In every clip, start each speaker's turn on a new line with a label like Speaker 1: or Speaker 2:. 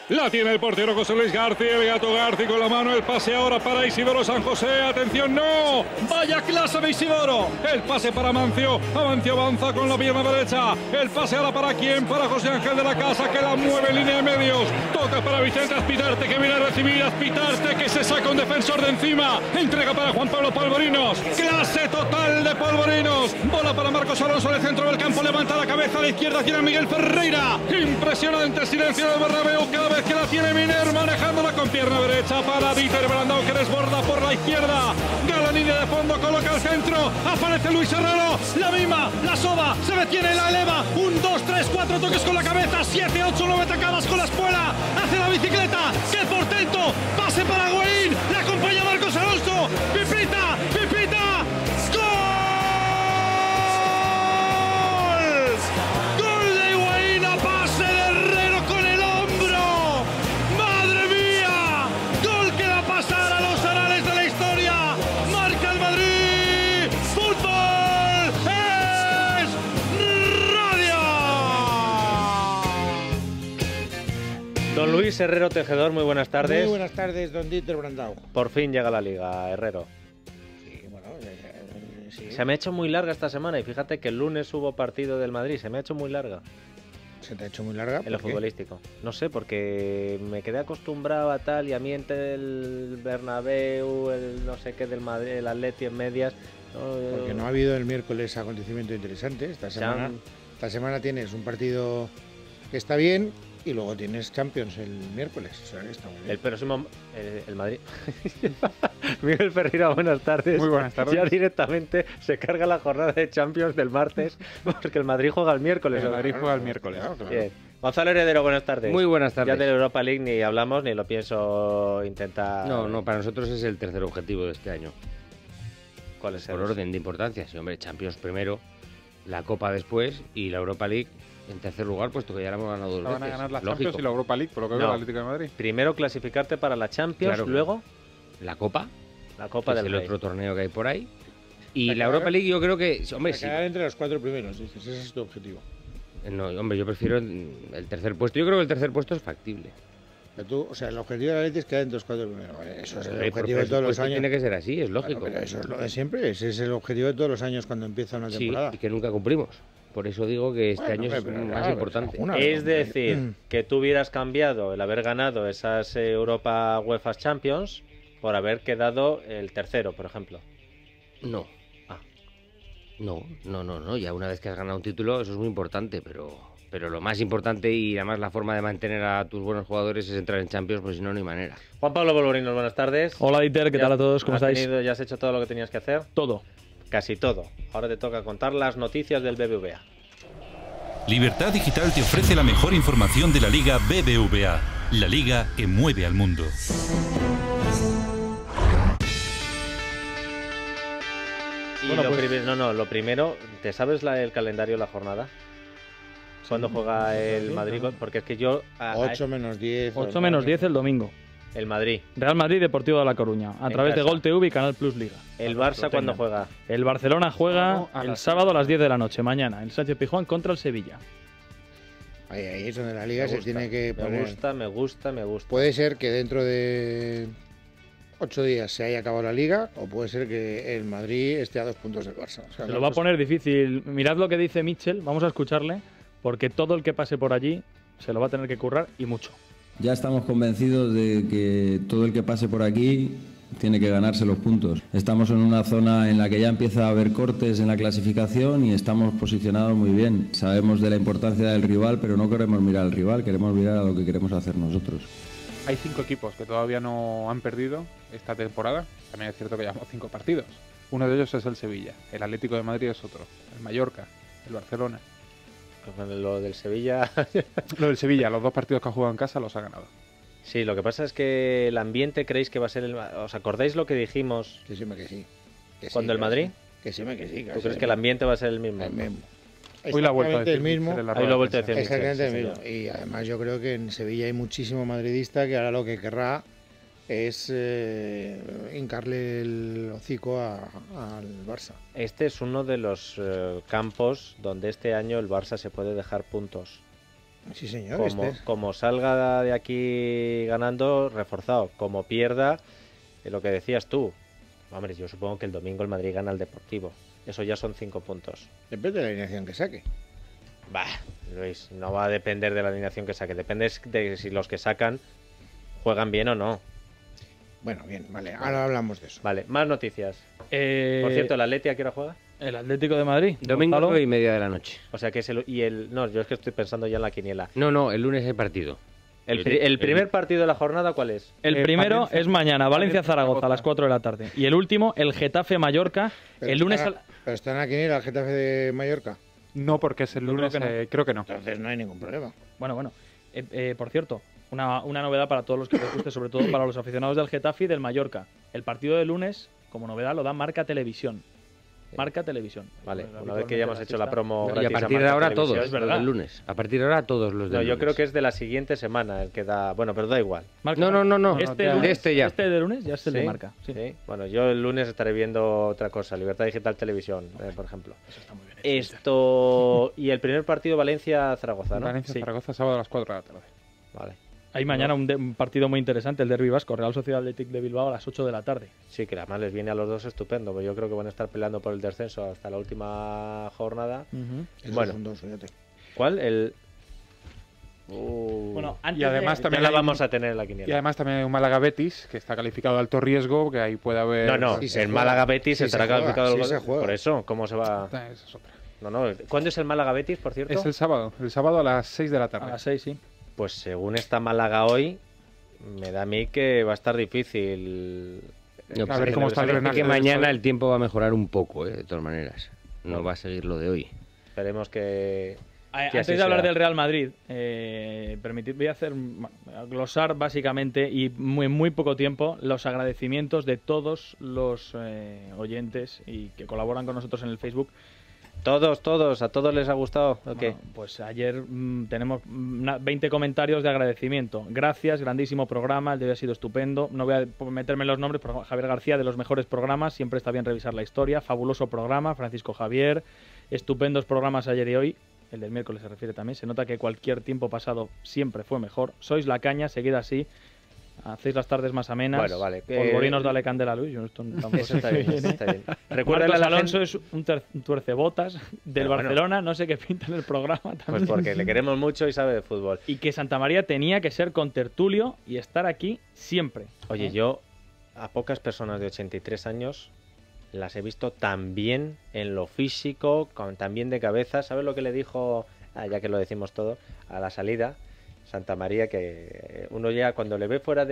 Speaker 1: La tiene el portero José Luis García, el Gato García con la mano, el pase ahora para Isidoro San José, atención, no, vaya clase de Isidoro, el pase para Amancio, Amancio avanza con la pierna derecha, el pase ahora para quién, para José Ángel de la Casa que la mueve en línea de medios, toca para Vicente Azpitarte que viene a recibir, Azpitarte que se saca un defensor de encima, entrega para Juan Pablo Polvorinos, clase total de Polvorinos, bola para Marcos Alonso del centro del campo, levanta la cabeza a la izquierda, tiene a Miguel Ferreira, impresionante silencio del Bernabéu cada vez que la tiene Miner manejándola con pierna derecha para Dieter Brandão que desborda por la izquierda, Galanini de fondo coloca al centro, aparece Luis Herrero, la mima, la soba, se detiene, la eleva, 1, 2, 3, 4 toques con la cabeza, 7, 8, 9 tacadas con la espuela, hace la bicicleta, qué portento, pase para Higuaín, la acompaña Marcos Alonso, Pipita, Pipita, ¡gol! ¡Gol de Higuaín a pase de Herrero con el hombro! ¡Madre mía! ¡Gol que va a pasar a los anales de la historia! ¡Marca el Madrid! ¡Fútbol es radio!
Speaker 2: Don Luis Herrero Tejedor, muy buenas tardes.
Speaker 3: Muy buenas tardes, don Dieter Brandão.
Speaker 2: Por fin llega la Liga, Herrero.
Speaker 3: Sí, bueno, sí.
Speaker 2: Se me ha hecho muy larga esta semana y fíjate que el lunes hubo partido del Madrid, se me ha hecho muy larga.
Speaker 3: ¿Se te ha hecho muy larga?
Speaker 2: En lo futbolístico. No sé, porque me quedé acostumbrado a tal y a mí entre el Bernabéu, el no sé qué del Madrid, el Atleti en medias.
Speaker 3: Porque no ha habido el miércoles acontecimiento interesante. Esta semana tienes un partido que está bien y luego tienes Champions el miércoles. O sea, que está muy bien.
Speaker 2: El próximo, el Madrid. Miguel Ferreira, buenas tardes.
Speaker 4: Muy buenas tardes.
Speaker 2: Ya directamente se carga la jornada de Champions del martes porque el Madrid juega el miércoles.
Speaker 4: El Madrid juega el miércoles.
Speaker 3: Claro.
Speaker 2: Bien. Gonzalo Heredero, buenas tardes.
Speaker 5: Muy buenas tardes.
Speaker 2: Ya de la Europa League ni hablamos ni lo pienso intentar.
Speaker 5: No, para nosotros es el tercer objetivo de este año.
Speaker 2: ¿Cuál es el?
Speaker 5: Por orden de importancia. Sí, hombre, Champions primero, la Copa después y la Europa League en tercer lugar, puesto que ya la hemos ganado dos veces.
Speaker 4: Van a ganar la
Speaker 5: Lógico.
Speaker 4: Champions y la Europa League, por lo que veo
Speaker 2: No.
Speaker 4: el Atlético de Madrid.
Speaker 2: Primero clasificarte para la Champions,
Speaker 5: Claro.
Speaker 2: luego
Speaker 5: La Copa,
Speaker 2: la Copa
Speaker 5: que es
Speaker 2: del
Speaker 5: el
Speaker 2: Rey.
Speaker 5: otro torneo que hay por ahí. Y
Speaker 3: Para
Speaker 5: la Europa
Speaker 3: quedar-
Speaker 5: League yo creo que, hombre,
Speaker 3: Para
Speaker 5: sí.
Speaker 3: quedar entre los 4 primeros, dices, ese es tu objetivo.
Speaker 5: No, hombre, yo prefiero el tercer puesto. Yo creo que el tercer puesto es factible.
Speaker 3: O sea, el objetivo de la Leti es quedar entre los 4 primeros. Eso es el
Speaker 5: Por
Speaker 3: objetivo de todos los
Speaker 5: presupuesto
Speaker 3: años.
Speaker 5: tiene que ser así, es
Speaker 3: Bueno,
Speaker 5: lógico.
Speaker 3: pero eso es lo de siempre. Ese es el objetivo de todos los años cuando empieza una
Speaker 5: Sí,
Speaker 3: temporada.
Speaker 5: y que nunca cumplimos. Por eso digo que este
Speaker 3: Bueno,
Speaker 5: año es
Speaker 3: hombre, pero
Speaker 5: más
Speaker 3: claro,
Speaker 5: importante.
Speaker 3: una-
Speaker 2: Es decir, que tú hubieras cambiado el haber ganado esas Europa UEFA Champions por haber quedado el tercero, por ejemplo.
Speaker 5: No.
Speaker 2: Ah.
Speaker 5: No. Ya una vez que has ganado un título, eso es muy importante, pero lo más importante y además la forma de mantener a tus buenos jugadores es entrar en Champions, pues si no, no hay manera.
Speaker 2: Juan Pablo Polvorinos, buenas tardes.
Speaker 6: Hola Dieter, ¿qué
Speaker 2: Ya
Speaker 6: tal a todos? ¿Cómo
Speaker 2: has
Speaker 6: estáis?
Speaker 2: ¿Ya has hecho todo lo que tenías que hacer?
Speaker 6: Todo.
Speaker 2: Casi todo. Ahora te toca contar las noticias del BBVA.
Speaker 7: Libertad Digital te ofrece la mejor información de la Liga BBVA, la liga que mueve al mundo.
Speaker 2: Y
Speaker 6: Bueno,
Speaker 2: lo lo primero, ¿te sabes el calendario de la jornada? ¿Cuándo juega el Madrid? Porque es que yo...
Speaker 3: 8 menos 10.
Speaker 6: 8 menos 10 el domingo.
Speaker 2: El Madrid.
Speaker 6: Real Madrid, Deportivo de La Coruña. A
Speaker 2: En
Speaker 6: través de
Speaker 2: casa.
Speaker 6: Gol TV y Canal Plus Liga.
Speaker 2: ¿El
Speaker 6: Para que
Speaker 2: Barça
Speaker 6: lo
Speaker 2: cuándo
Speaker 6: tengan.
Speaker 2: juega?
Speaker 6: El Barcelona juega
Speaker 4: A
Speaker 6: el
Speaker 4: las
Speaker 6: sábado a las 10 de la noche, mañana. El Sánchez Pizjuán contra el Sevilla.
Speaker 3: Ahí es donde la liga
Speaker 2: Me
Speaker 3: se
Speaker 2: gusta,
Speaker 3: tiene que poner.
Speaker 2: me gusta.
Speaker 3: Puede ser que dentro de 8 días se haya acabado la liga o puede ser que el Madrid esté a 2 puntos del Barça. O sea,
Speaker 6: Se lo va a poner difícil. Mirad lo que dice Mitchell, vamos a escucharle, porque todo el que pase por allí se lo va a tener que currar y mucho.
Speaker 8: Ya estamos convencidos de que todo el que pase por aquí tiene que ganarse los puntos. Estamos en una zona en la que ya empieza a haber cortes en la clasificación y estamos posicionados muy bien. Sabemos de la importancia del rival, pero no queremos mirar al rival, queremos mirar a lo que queremos hacer nosotros.
Speaker 4: Hay 5 equipos que todavía no han perdido esta temporada. También es cierto que llevamos 5 partidos. Uno de ellos es el Sevilla. El Atlético de Madrid es otro. El Mallorca. El Barcelona.
Speaker 2: Lo del Sevilla...
Speaker 4: Lo del Sevilla, los 2 partidos que ha jugado en casa los ha ganado.
Speaker 2: Sí, lo que pasa es que el ambiente creéis que va a ser el... ¿Os acordáis lo que dijimos
Speaker 3: Que sí, que sí.
Speaker 2: cuando el Madrid?
Speaker 3: Que sí, que sí.
Speaker 2: ¿Tú crees que el ambiente va a ser el mismo?
Speaker 3: El mismo.
Speaker 4: Hoy la vuelta a
Speaker 3: Exactamente
Speaker 4: decir
Speaker 3: el mismo.
Speaker 4: Mitchell en la
Speaker 2: Ahí
Speaker 4: rueda
Speaker 2: lo ha
Speaker 4: de
Speaker 2: vuelto a
Speaker 4: prensa.
Speaker 2: decir.
Speaker 3: Exactamente el
Speaker 2: Sí,
Speaker 3: mismo.
Speaker 2: señor.
Speaker 3: Y además yo creo que en Sevilla hay muchísimo madridista que ahora lo que querrá es hincarle el hocico al Barça.
Speaker 2: Este es uno de los campos donde este año el Barça se puede dejar puntos.
Speaker 3: Sí, señor.
Speaker 2: Como salga de aquí ganando, reforzado. Como pierda, lo que decías tú. Hombre, yo supongo que el domingo el Madrid gana al Deportivo. Eso ya son 5 puntos.
Speaker 3: Depende de la alineación que saque.
Speaker 2: Bah, Luis, no va a depender de la alineación que saque. Depende de si los que sacan juegan bien o no.
Speaker 3: Bueno, bien, vale. Ahora hablamos de eso.
Speaker 2: Vale, más noticias. Por cierto, ¿el Atleti a qué hora juega?
Speaker 6: El Atlético de Madrid.
Speaker 5: Domingo
Speaker 6: Gonzalo.
Speaker 5: 9:30 de la noche.
Speaker 2: O sea que es No, yo es que estoy pensando ya en la quiniela.
Speaker 5: No, el lunes hay partido.
Speaker 2: ¿El primer partido de la jornada cuál es?
Speaker 6: El primero
Speaker 4: Valencia-
Speaker 6: es mañana, Valencia-Zaragoza a
Speaker 4: Valencia-Zaragoza.
Speaker 6: las 4 de la tarde. Y el último, el Getafe-Mallorca,
Speaker 3: Pero
Speaker 6: el lunes...
Speaker 3: Pero está en la quiniela el Getafe de Mallorca.
Speaker 4: No, porque es el
Speaker 6: Yo creo
Speaker 4: lunes,
Speaker 6: que no.
Speaker 4: creo que no.
Speaker 3: Entonces no hay ningún problema.
Speaker 6: Bueno. Por cierto, una novedad para todos los que les guste, sobre todo para los aficionados del Getafe y del Mallorca. El partido de lunes, como novedad, lo da Marca Televisión. Marca Televisión.
Speaker 2: Vale,
Speaker 6: Pues,
Speaker 2: una vez que ya hemos hecho la promo
Speaker 5: Y a
Speaker 2: gratis
Speaker 5: partir de
Speaker 2: Marca
Speaker 5: ahora
Speaker 2: Televisión,
Speaker 5: todos,
Speaker 6: es
Speaker 5: los
Speaker 6: verdad.
Speaker 5: del lunes. A partir de ahora todos los del
Speaker 2: No, yo
Speaker 5: lunes.
Speaker 2: creo que es de la siguiente semana el que da... Bueno, pero da igual.
Speaker 6: Marca.
Speaker 5: No.
Speaker 6: Este,
Speaker 4: ya.
Speaker 6: lunes,
Speaker 5: De este ya.
Speaker 6: este de lunes ya es el de
Speaker 2: ¿Sí?
Speaker 6: Marca. Sí.
Speaker 2: Sí. Bueno, yo el lunes estaré viendo otra cosa, Libertad Digital Televisión, por ejemplo.
Speaker 6: Eso está muy bien.
Speaker 2: Esto... Y el primer partido Valencia-Zaragoza, ¿no?
Speaker 4: Valencia-Zaragoza, sábado a las 4 de la tarde.
Speaker 2: Vale.
Speaker 6: Hay mañana un partido muy interesante, el Derbi Vasco, Real Sociedad Athletic de Bilbao a las 8 de la tarde.
Speaker 2: Sí, que además les viene a los dos estupendo, porque yo creo que van a estar peleando por el descenso hasta la última jornada.
Speaker 3: Esos
Speaker 2: Bueno.
Speaker 3: son dos, fíjate.
Speaker 2: ¿Cuál? El...
Speaker 6: Bueno, antes
Speaker 4: Y además
Speaker 6: de...
Speaker 4: también
Speaker 2: ya la
Speaker 4: hay-
Speaker 2: vamos a tener en la
Speaker 4: Y
Speaker 2: quiniela.
Speaker 4: además también hay un Málaga-Betis, que está calificado de alto riesgo, que ahí puede haber...
Speaker 2: No,
Speaker 3: Sí se
Speaker 2: el
Speaker 3: juega.
Speaker 2: Málaga-Betis
Speaker 3: Sí
Speaker 2: estará
Speaker 3: se juega,
Speaker 2: calificado.
Speaker 3: sí se juega.
Speaker 2: Por eso, ¿cómo se va...?
Speaker 4: Esa es otra.
Speaker 2: No. ¿Cuándo es el Málaga-Betis, por cierto?
Speaker 4: Es el sábado a las 6 de la
Speaker 6: A
Speaker 4: tarde.
Speaker 6: las 6, sí.
Speaker 2: Pues según está Málaga hoy, me da a mí que va a estar difícil.
Speaker 5: No,
Speaker 4: A ver cómo está el
Speaker 5: parece
Speaker 4: drenaje
Speaker 5: que
Speaker 4: del
Speaker 5: mañana
Speaker 4: estadio.
Speaker 5: el tiempo va a mejorar un poco, de todas maneras. No va a seguir lo de hoy.
Speaker 2: Esperemos que
Speaker 6: Antes
Speaker 2: así
Speaker 6: de hablar
Speaker 2: sea.
Speaker 6: del Real Madrid, voy a glosar básicamente y en muy poco tiempo los agradecimientos de todos los oyentes y que colaboran con nosotros en el Facebook.
Speaker 2: Todos, ¿a todos les ha gustado? ¿O qué?
Speaker 6: Bueno, pues ayer tenemos 20 comentarios de agradecimiento. Gracias, grandísimo programa, el de hoy ha sido estupendo. No voy a meterme en los nombres, pero Javier García, de los mejores programas, siempre está bien revisar la historia. Fabuloso programa, Francisco Javier, estupendos programas ayer y hoy. El del miércoles se refiere también. Se nota que cualquier tiempo pasado siempre fue mejor. Sois la caña, seguid así. Hacéis las tardes más amenas.
Speaker 2: Bueno, vale.
Speaker 6: Polvorinos, dale candela, Luis. Yo esto tampoco
Speaker 2: Eso está
Speaker 6: sé
Speaker 2: bien,
Speaker 6: qué
Speaker 2: eso
Speaker 6: viene.
Speaker 2: está bien. Recuérdale a
Speaker 6: Marcos
Speaker 2: la
Speaker 6: Alonso
Speaker 2: gente,
Speaker 6: es un tuercebotas del
Speaker 2: Pero bueno.
Speaker 6: Barcelona, no sé qué pinta en el programa también.
Speaker 2: pues porque le queremos mucho y sabe de fútbol.
Speaker 6: Y que Santa María tenía que ser contertulio y estar aquí siempre.
Speaker 2: Oye, yo a pocas personas de 83 años las he visto tan bien en lo físico, tan bien de cabeza. ¿Sabes lo que le dijo, ya que lo decimos todo, a la salida? Santa María, que uno ya cuando le ve fuera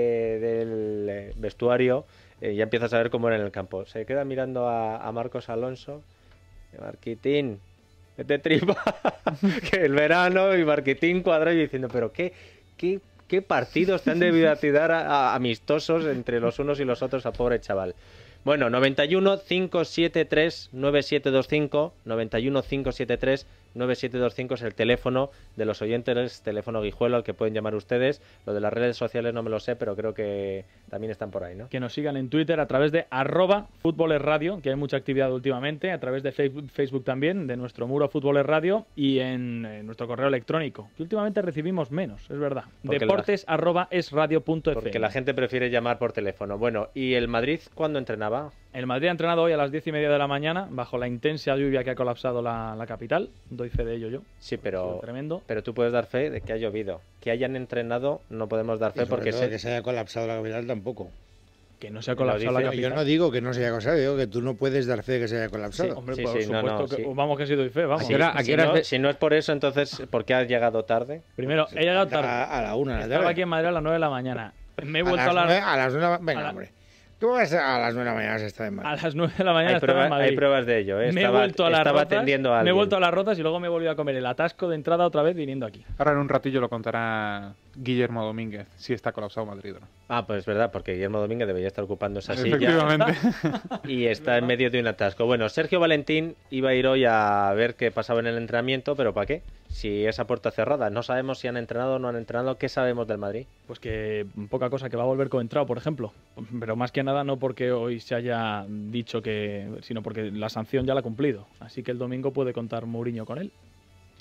Speaker 2: del vestuario ya empieza a saber cómo era en el campo. Se queda mirando a Marcos Alonso. Marquitín, vete tripa, que el verano, y Marquitín cuadrado y diciendo, pero qué partidos te han debido tirar a amistosos entre los unos y los otros a pobre chaval. Bueno, 91 573 9725, 91 573 9725 es el teléfono de los oyentes, teléfono Guijuelo al que pueden llamar ustedes. Lo de las redes sociales no me lo sé, pero creo que también están por ahí, ¿no?
Speaker 6: Que nos sigan en Twitter a través de @FútbolesRadio, que hay mucha actividad últimamente, a través de Facebook también, de nuestro muro Fútboles Radio y en nuestro correo electrónico, que últimamente recibimos menos, es verdad.
Speaker 2: Porque
Speaker 6: deportes@esradio.fm.
Speaker 2: Porque la gente prefiere llamar por teléfono. Bueno, ¿y el Madrid cuándo entrenaba?
Speaker 6: El Madrid ha entrenado hoy a las 10:30 de la mañana, bajo la intensa lluvia que ha colapsado la capital. Doy fe de ello yo.
Speaker 2: Sí,
Speaker 6: Ha sido
Speaker 2: pero
Speaker 6: tremendo.
Speaker 2: tú puedes dar fe de que ha llovido. Que hayan entrenado no podemos dar
Speaker 3: Y
Speaker 2: fe
Speaker 3: sobre
Speaker 2: porque
Speaker 3: todo que se haya colapsado la capital tampoco.
Speaker 6: Que no se ha
Speaker 2: Lo
Speaker 6: colapsado la
Speaker 2: dice-
Speaker 6: capital.
Speaker 3: Yo no digo que no se haya colapsado, digo que tú no puedes dar fe de que se haya
Speaker 6: Sí,
Speaker 3: colapsado.
Speaker 6: hombre,
Speaker 2: Sí,
Speaker 6: por
Speaker 2: sí, no,
Speaker 6: supuesto
Speaker 2: no,
Speaker 6: que
Speaker 2: sí.
Speaker 6: vamos que sí doy fe, vamos.
Speaker 5: ¿A qué hora-
Speaker 2: si,
Speaker 5: hora
Speaker 2: no,
Speaker 5: es de-
Speaker 2: si no es por eso, entonces, ¿por qué has llegado tarde?
Speaker 6: Primero, he llegado tarde.
Speaker 3: A la 1 de la
Speaker 6: Estaba
Speaker 3: tarde.
Speaker 6: aquí en Madrid a las 9 de la mañana. Me he vuelto
Speaker 3: a
Speaker 6: a
Speaker 3: las
Speaker 6: las
Speaker 3: 9, a las 9, venga,
Speaker 6: a la-
Speaker 3: hombre. ¿Cómo vas a las 9 de la mañana si está en Madrid?
Speaker 6: A las 9 de la mañana estaba en Madrid.
Speaker 2: Hay pruebas de ello, ¿eh?
Speaker 6: Me he vuelto a las
Speaker 2: estaba
Speaker 6: rozas,
Speaker 2: atendiendo a
Speaker 6: me he
Speaker 2: alguien.
Speaker 6: vuelto a las rotas y luego me he volvido a comer el atasco de entrada otra vez viniendo aquí.
Speaker 4: Ahora en un ratillo lo contará Guillermo Domínguez, si está colapsado Madrid o no.
Speaker 2: Ah, pues es verdad, porque Guillermo Domínguez debería estar ocupando esa silla
Speaker 4: Efectivamente.
Speaker 2: y está en medio de un atasco. Bueno, Sergio Valentín iba a ir hoy a ver qué pasaba en el entrenamiento, pero ¿para qué? Si esa puerta cerrada. No sabemos si han entrenado o no han entrenado. ¿Qué sabemos del Madrid?
Speaker 6: Pues que poca cosa, que va a volver Coentrao, por ejemplo. Pero más que nada no porque hoy se haya dicho que, sino porque la sanción ya la ha cumplido. Así que el domingo puede contar Mourinho con él.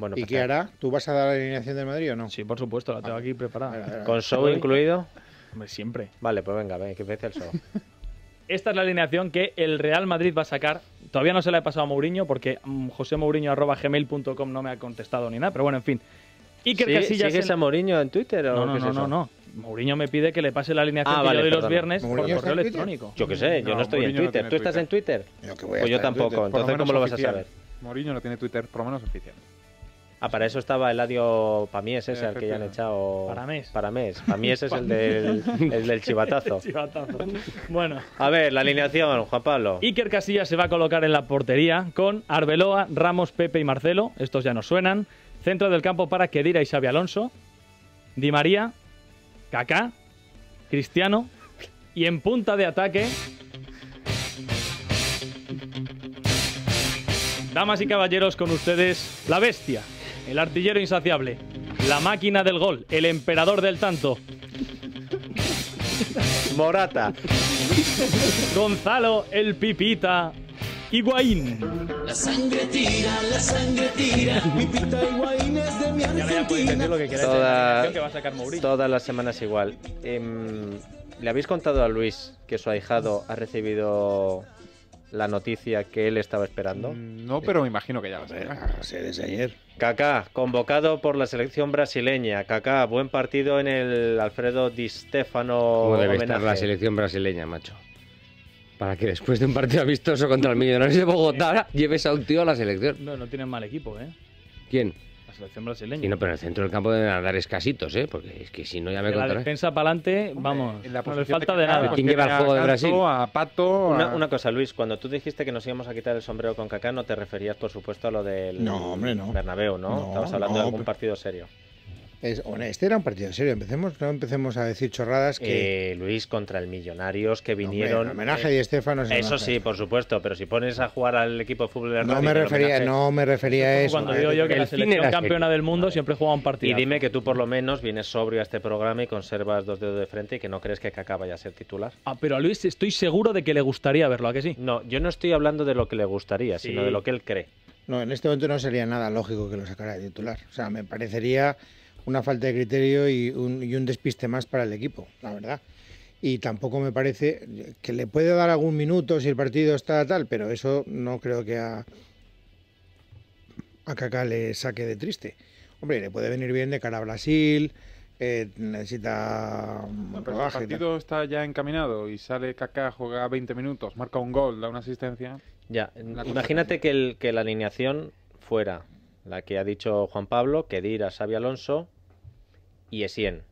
Speaker 2: Bueno,
Speaker 3: ¿Y
Speaker 2: pues
Speaker 3: qué hará? ¿Tú vas a dar la alineación del Madrid o no?
Speaker 6: Sí, por supuesto, la tengo aquí preparada.
Speaker 2: ¿Con show incluido?
Speaker 6: Hombre, siempre.
Speaker 2: Vale, pues venga, que empiece el show.
Speaker 6: Esta es la alineación que el Real Madrid va a sacar. Todavía no se la he pasado a Mourinho porque josemourinho@gmail.com no me ha contestado ni nada, pero bueno, en fin. Iker Casillas.
Speaker 2: ¿Sigues a Mourinho en Twitter o qué es eso?
Speaker 6: No. Mourinho me pide que le pase la alineación que
Speaker 2: vale,
Speaker 6: yo doy los
Speaker 2: perdona.
Speaker 6: viernes por
Speaker 3: ¿Mourinho está
Speaker 6: correo
Speaker 3: en Twitter?
Speaker 6: electrónico.
Speaker 2: Yo qué sé, yo no estoy en
Speaker 4: Mourinho no
Speaker 2: Twitter.
Speaker 4: tiene
Speaker 2: ¿Tú estás en Twitter?
Speaker 3: Yo que voy a
Speaker 2: Pues yo
Speaker 3: estar en
Speaker 2: tampoco,
Speaker 3: Twitter.
Speaker 2: entonces ¿cómo lo vas a
Speaker 4: oficial.
Speaker 2: saber?
Speaker 4: Mourinho no tiene Twitter, por lo menos oficial.
Speaker 2: Para eso estaba Eladio Pamies, ese al que ya han echado... Pamies. Pamies es el del chivatazo.
Speaker 6: Bueno.
Speaker 2: A ver, la alineación, Juan Pablo.
Speaker 6: Iker Casillas se va a colocar en la portería con Arbeloa, Ramos, Pepe y Marcelo. Estos ya nos suenan. Centro del campo para Khedira y Xabi Alonso. Di María, Kaká, Cristiano. Y en punta de ataque... Damas y caballeros, con ustedes, la bestia, el artillero insaciable, la máquina del gol, el emperador del tanto.
Speaker 2: Morata.
Speaker 6: Gonzalo, el Pipita, Higuaín.
Speaker 9: La sangre tira, Pipita Higuaín es de mi Argentina.
Speaker 6: Ya podéis decir lo que queráis. Que va a sacar Mourinho.
Speaker 2: Todas las semanas igual. ¿Le habéis contado a Luis que su ahijado ha recibido la noticia que él estaba esperando?
Speaker 4: No, pero me imagino que ya lo sé.
Speaker 3: sé desde ayer.
Speaker 2: Kaká, convocado por la selección brasileña. Kaká, buen partido en el Alfredo Di Stéfano
Speaker 5: ¿Cómo debe estar
Speaker 2: homenaje.
Speaker 5: la selección brasileña, macho? Para que después de un partido amistoso contra el Millonarios de Bogotá lleves a un tío a la selección.
Speaker 6: No tienen mal equipo, ¿eh?
Speaker 5: ¿Quién?
Speaker 6: La selección brasileña.
Speaker 5: Sí, no, pero en el centro del campo deben andar escasitos, ¿eh? Porque es que si no ya me
Speaker 6: De la
Speaker 5: contarás.
Speaker 6: defensa para adelante, vamos,
Speaker 4: En la
Speaker 6: no le
Speaker 4: posición
Speaker 6: falta
Speaker 4: de
Speaker 6: de
Speaker 4: Kaká,
Speaker 6: nada.
Speaker 4: pues
Speaker 5: ¿Quién lleva el
Speaker 4: tiene
Speaker 5: juego de
Speaker 4: a
Speaker 5: Brasil?
Speaker 4: Ganso, a Pato,
Speaker 2: Una cosa, Luis, cuando tú dijiste que nos íbamos a quitar el sombrero con Kaká, no te referías, por supuesto, a lo del
Speaker 3: No, hombre, no.
Speaker 2: Bernabéu, ¿no?
Speaker 3: No,
Speaker 2: Estabas hablando de algún
Speaker 3: pero-
Speaker 2: partido serio.
Speaker 3: Este era un partido serio. No empecemos a decir chorradas que...
Speaker 2: Luis, contra el Millonarios que
Speaker 3: Hombre,
Speaker 2: vinieron...
Speaker 3: el homenaje de Estefano es un
Speaker 2: Eso
Speaker 3: homenaje.
Speaker 2: sí, por supuesto, pero si pones a jugar al equipo de fútbol del
Speaker 3: No
Speaker 2: Racing,
Speaker 3: me
Speaker 2: el
Speaker 3: refería a eso.
Speaker 6: Cuando digo yo que
Speaker 5: El
Speaker 6: la
Speaker 5: fin
Speaker 6: selección
Speaker 5: era
Speaker 6: campeona
Speaker 5: serio.
Speaker 6: del mundo siempre juega un partido.
Speaker 2: Y dime que tú por lo menos vienes sobrio a este programa y conservas 2 dedos de frente y que no crees que Kaká vaya a ser titular.
Speaker 6: Pero a Luis estoy seguro de que le gustaría verlo, ¿a que sí?
Speaker 2: No, yo no estoy hablando de lo que le gustaría,
Speaker 6: Sí.
Speaker 2: sino de lo que él cree.
Speaker 3: No, en este momento no sería nada lógico que lo sacara de titular. O sea, me parecería una falta de criterio y un despiste más para el equipo, la verdad. Y tampoco me parece que le puede dar algún minuto si el partido está tal, pero eso no creo que a Kaká le saque de triste. Hombre, le puede venir bien de cara a Brasil, necesita un
Speaker 4: Pero si el
Speaker 3: rodaje y tal.
Speaker 4: partido está ya encaminado y sale Kaká, juega 20 minutos, marca un gol, da una asistencia.
Speaker 2: Ya,
Speaker 4: La cosa
Speaker 2: imagínate que la alineación fuera la que ha dicho Juan Pablo, Khedira, Xabi Alonso y Essien.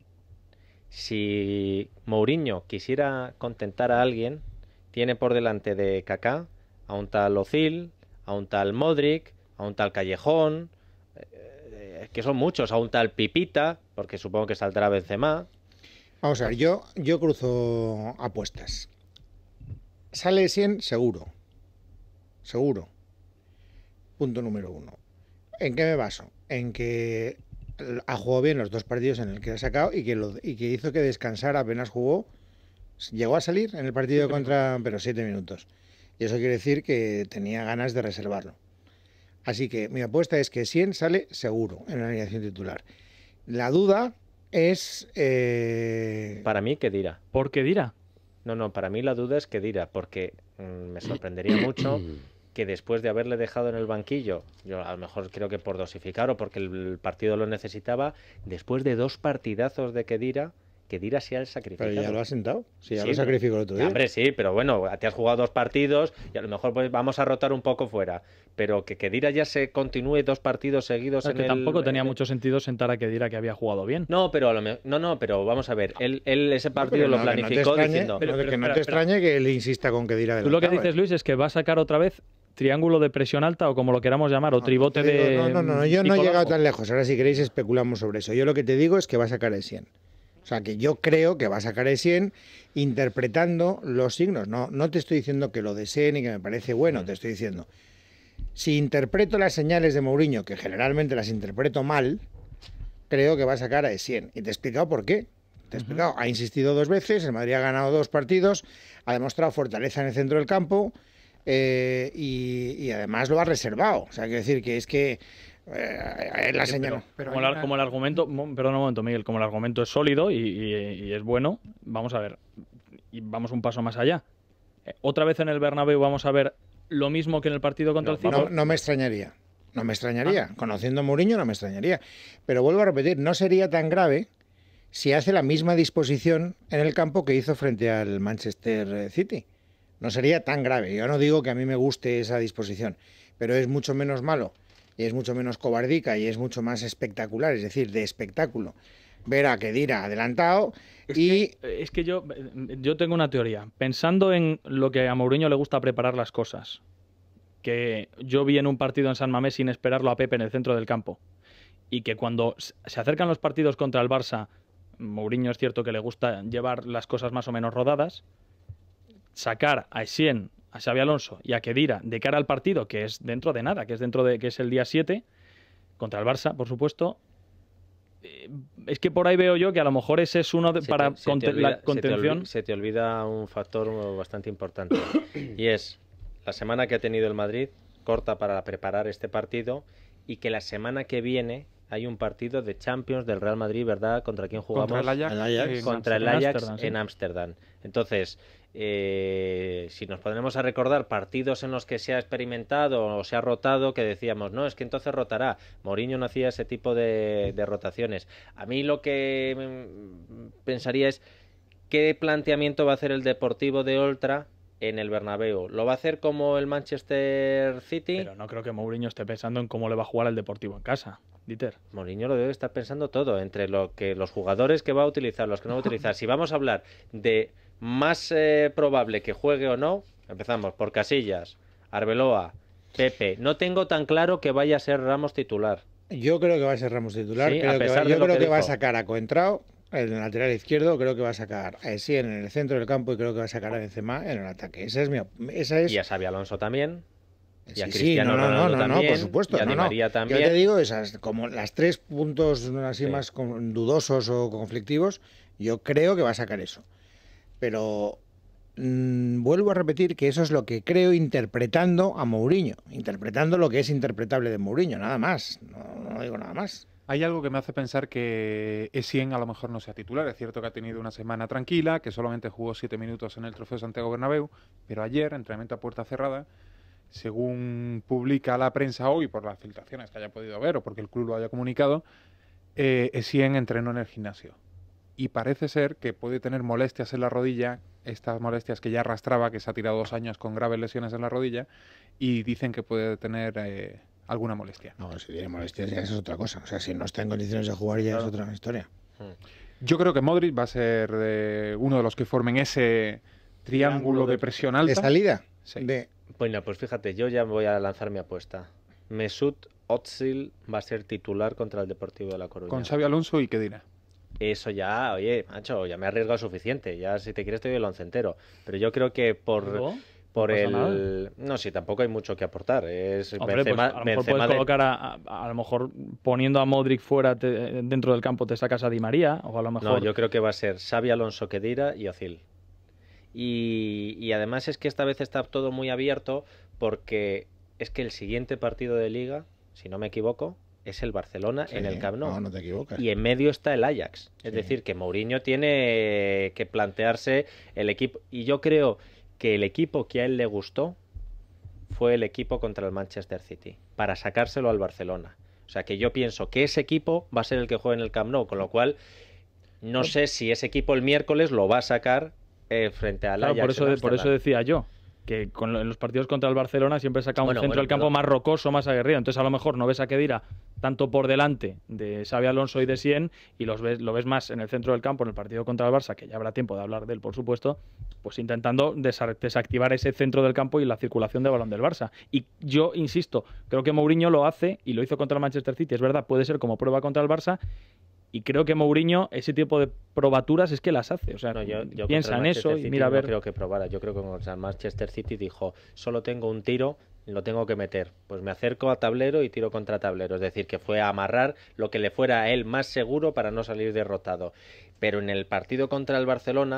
Speaker 2: Si Mourinho quisiera contentar a alguien, tiene por delante de Kaká a un tal Ozil, a un tal Modric, a un tal Callejón, que son muchos, a un tal Pipita, porque supongo que saldrá Benzema.
Speaker 3: Vamos a ver, yo cruzo apuestas. Sale 100 seguro. Seguro. Punto número 1. ¿En qué me baso? En que ha jugado bien los 2 partidos en el que ha sacado y que hizo que descansara apenas jugó. Llegó a salir en el partido contra... pero 7 minutos. Y eso quiere decir que tenía ganas de reservarlo. Así que mi apuesta es que 100 sale seguro en la alineación titular. La duda es...
Speaker 2: Para mí, Khedira.
Speaker 6: ¿Por qué dirá?
Speaker 2: No, para mí la duda es Khedira, porque me sorprendería mucho que después de haberle dejado en el banquillo, yo a lo mejor creo que por dosificar o porque el partido lo necesitaba, después de 2 partidazos de Khedira sea el sacrificado.
Speaker 3: Pero ya lo ha sentado. Sí, ya
Speaker 2: Sí,
Speaker 3: lo sacrificó el otro día.
Speaker 2: Hombre, sí, pero bueno, te has jugado 2 partidos y a lo mejor pues, vamos a rotar un poco fuera. Pero que Khedira ya se continúe 2 partidos seguidos
Speaker 6: Es
Speaker 2: en
Speaker 6: que
Speaker 2: el...
Speaker 6: tampoco tenía mucho sentido sentar a Khedira que había jugado bien.
Speaker 2: No, pero pero vamos a ver, él ese partido lo planificó diciendo...
Speaker 3: Que no te
Speaker 6: espera.
Speaker 3: extrañe que él insista con que dirá
Speaker 6: Tú lo que dices, Luis, es que va a sacar otra vez triángulo de presión alta o como lo queramos llamar, o tribote de...
Speaker 3: No, yo no he
Speaker 6: psicológico.
Speaker 3: llegado tan lejos. Ahora si queréis especulamos sobre eso. Yo lo que te digo es que va a sacar el 100. O sea, que yo creo que va a sacar el 100 interpretando los signos. No te estoy diciendo que lo desee ni que me parece bueno, te estoy diciendo. Si interpreto las señales de Mourinho, que generalmente las interpreto mal, creo que va a sacar a 100. Y te he explicado por qué. Te he explicado. Ha insistido 2 veces, el Madrid ha ganado 2 partidos, ha demostrado fortaleza en el centro del campo y además lo ha reservado. O sea, quiero decir que es que La señal.
Speaker 4: Pero
Speaker 6: Como el argumento, perdón un momento, Miguel, como el argumento es sólido y es bueno, vamos a ver, y vamos un paso más allá. Otra vez en el Bernabéu vamos a ver lo mismo que en el partido contra el City.
Speaker 3: No me extrañaría. No me extrañaría. Conociendo a Mourinho no me extrañaría. Pero vuelvo a repetir, no sería tan grave si hace la misma disposición en el campo que hizo frente al Manchester City. No sería tan grave. Yo no digo que a mí me guste esa disposición, pero es mucho menos malo y es mucho menos cobardica y es mucho más espectacular, es decir, de espectáculo. Ver a Khedira adelantado
Speaker 6: Es que yo tengo una teoría. Pensando en lo que a Mourinho le gusta preparar las cosas, que yo vi en un partido en San Mamés sin esperarlo a Pepe en el centro del campo, y que cuando se acercan los partidos contra el Barça, Mourinho es cierto que le gusta llevar las cosas más o menos rodadas, sacar a Essien, a Xabi Alonso y a Khedira de cara al partido, que es dentro de nada, que es el día 7, contra el Barça, por supuesto. Es que por ahí veo yo que a lo mejor ese es uno para la contención.
Speaker 2: Se te olvida un factor bastante importante y es la semana que ha tenido el Madrid corta para preparar este partido y que la semana que viene hay un partido de Champions del Real Madrid, ¿verdad? ¿Contra quién jugamos?
Speaker 4: Contra el Ajax.
Speaker 2: Contra el Ajax en Ámsterdam. Entonces, si nos ponemos a recordar partidos en los que se ha experimentado o se ha rotado, que decíamos, no, es que entonces rotará. Mourinho no hacía ese tipo de rotaciones. A mí lo que pensaría es qué planteamiento va a hacer el Deportivo de Oltra en el Bernabéu. ¿Lo va a hacer como el Manchester City?
Speaker 6: Pero no creo que Mourinho esté pensando en cómo le va a jugar el Deportivo en casa, Dieter.
Speaker 2: Mourinho lo debe estar pensando todo, entre lo que los jugadores que va a utilizar, los que no va a utilizar. Si vamos a hablar de más probable que juegue o no, empezamos por Casillas, Arbeloa, Pepe. No tengo tan claro que vaya a ser Ramos titular.
Speaker 3: Yo creo que va a ser Ramos titular.
Speaker 2: Sí,
Speaker 3: Yo creo que va a
Speaker 2: dijo.
Speaker 3: sacar a Coentrao, el lateral izquierdo, creo que va a sacar a Essien en el centro del campo y creo que va a sacar a Benzema en el ataque. Esa es...
Speaker 2: Y a Xabi Alonso también. Y a
Speaker 3: Sí,
Speaker 2: Cristiano Ronaldo también,
Speaker 3: por supuesto.
Speaker 2: y a Di María también.
Speaker 3: Yo te digo, esas como las 3 puntos así
Speaker 2: Sí.
Speaker 3: más dudosos o conflictivos, yo creo que va a sacar eso. Pero vuelvo a repetir que eso es lo que creo interpretando a Mourinho, interpretando lo que es interpretable de Mourinho, nada más. No digo nada más.
Speaker 4: Hay algo que me hace pensar que Essien a lo mejor no sea titular. Es cierto que ha tenido una semana tranquila, que solamente jugó 7 minutos en el Trofeo Santiago Bernabéu, pero ayer, entrenamiento a puerta cerrada, según publica la prensa hoy, por las filtraciones que haya podido ver o porque el club lo haya comunicado, Essien entrenó en el gimnasio. Y parece ser que puede tener molestias en la rodilla, estas molestias que ya arrastraba, que se ha tirado 2 años con graves lesiones en la rodilla, y dicen que puede tener alguna molestia.
Speaker 3: No, si tiene molestias ya es otra cosa. O sea, si no está en condiciones de jugar ya es otra historia.
Speaker 4: Yo creo que Modric va a ser uno de los que formen ese triángulo de presión alta.
Speaker 3: ¿De salida?
Speaker 4: Sí.
Speaker 2: Bueno, pues fíjate, yo ya voy a lanzar mi apuesta. Mesut Özil va a ser titular contra el Deportivo de La Coruña.
Speaker 4: Con Xabi Alonso y Khedira.
Speaker 2: Eso ya, oye, macho, ya me he arriesgado suficiente. Ya si te quieres te doy el once entero. Pero yo creo que por
Speaker 6: pasa
Speaker 2: el...
Speaker 6: nada.
Speaker 2: No, sí, tampoco hay mucho que aportar. Es
Speaker 6: Hombre, pues, a lo mejor puedes colocar a lo mejor poniendo a Modric fuera dentro del campo te sacas a Di María, o a lo mejor...
Speaker 2: No, yo creo que va a ser Xabi Alonso, Khedira y Özil. Y además es que esta vez está todo muy abierto porque es que el siguiente partido de Liga, si no me equivoco, es el Barcelona en el Camp Nou.
Speaker 3: No te equivocas.
Speaker 2: Y en medio está el Ajax. Es decir, que Mourinho tiene que plantearse el equipo. Y yo creo que el equipo que a él le gustó fue el equipo contra el Manchester City, para sacárselo al Barcelona. O sea que yo pienso que ese equipo va a ser el que juegue en el Camp Nou, con lo cual no sé si ese equipo el miércoles lo va a sacar frente al
Speaker 6: Claro,
Speaker 2: Ajax.
Speaker 6: por eso decía yo que en los partidos contra el Barcelona siempre saca un centro del campo
Speaker 2: pero...
Speaker 6: más rocoso, más aguerrido. Entonces a lo mejor no ves a Khedira tanto por delante de Xabi Alonso y de Essien y lo ves más en el centro del campo en el partido contra el Barça, que ya habrá tiempo de hablar de él, por supuesto, pues intentando desactivar ese centro del campo y la circulación de balón del Barça. Y yo insisto, creo que Mourinho lo hace y lo hizo contra el Manchester City, es verdad, puede ser como prueba contra el Barça. Y creo que Mourinho, ese tipo de probaturas es que las hace. O sea,
Speaker 2: no, yo
Speaker 6: piensa en eso y mira a ver.
Speaker 2: No creo que probara. Yo creo que con el Manchester City dijo, solo tengo un tiro, lo tengo que meter. Pues me acerco a tablero y tiro contra tablero. Es decir, que fue a amarrar lo que le fuera a él más seguro para no salir derrotado. Pero en el partido contra el Barcelona,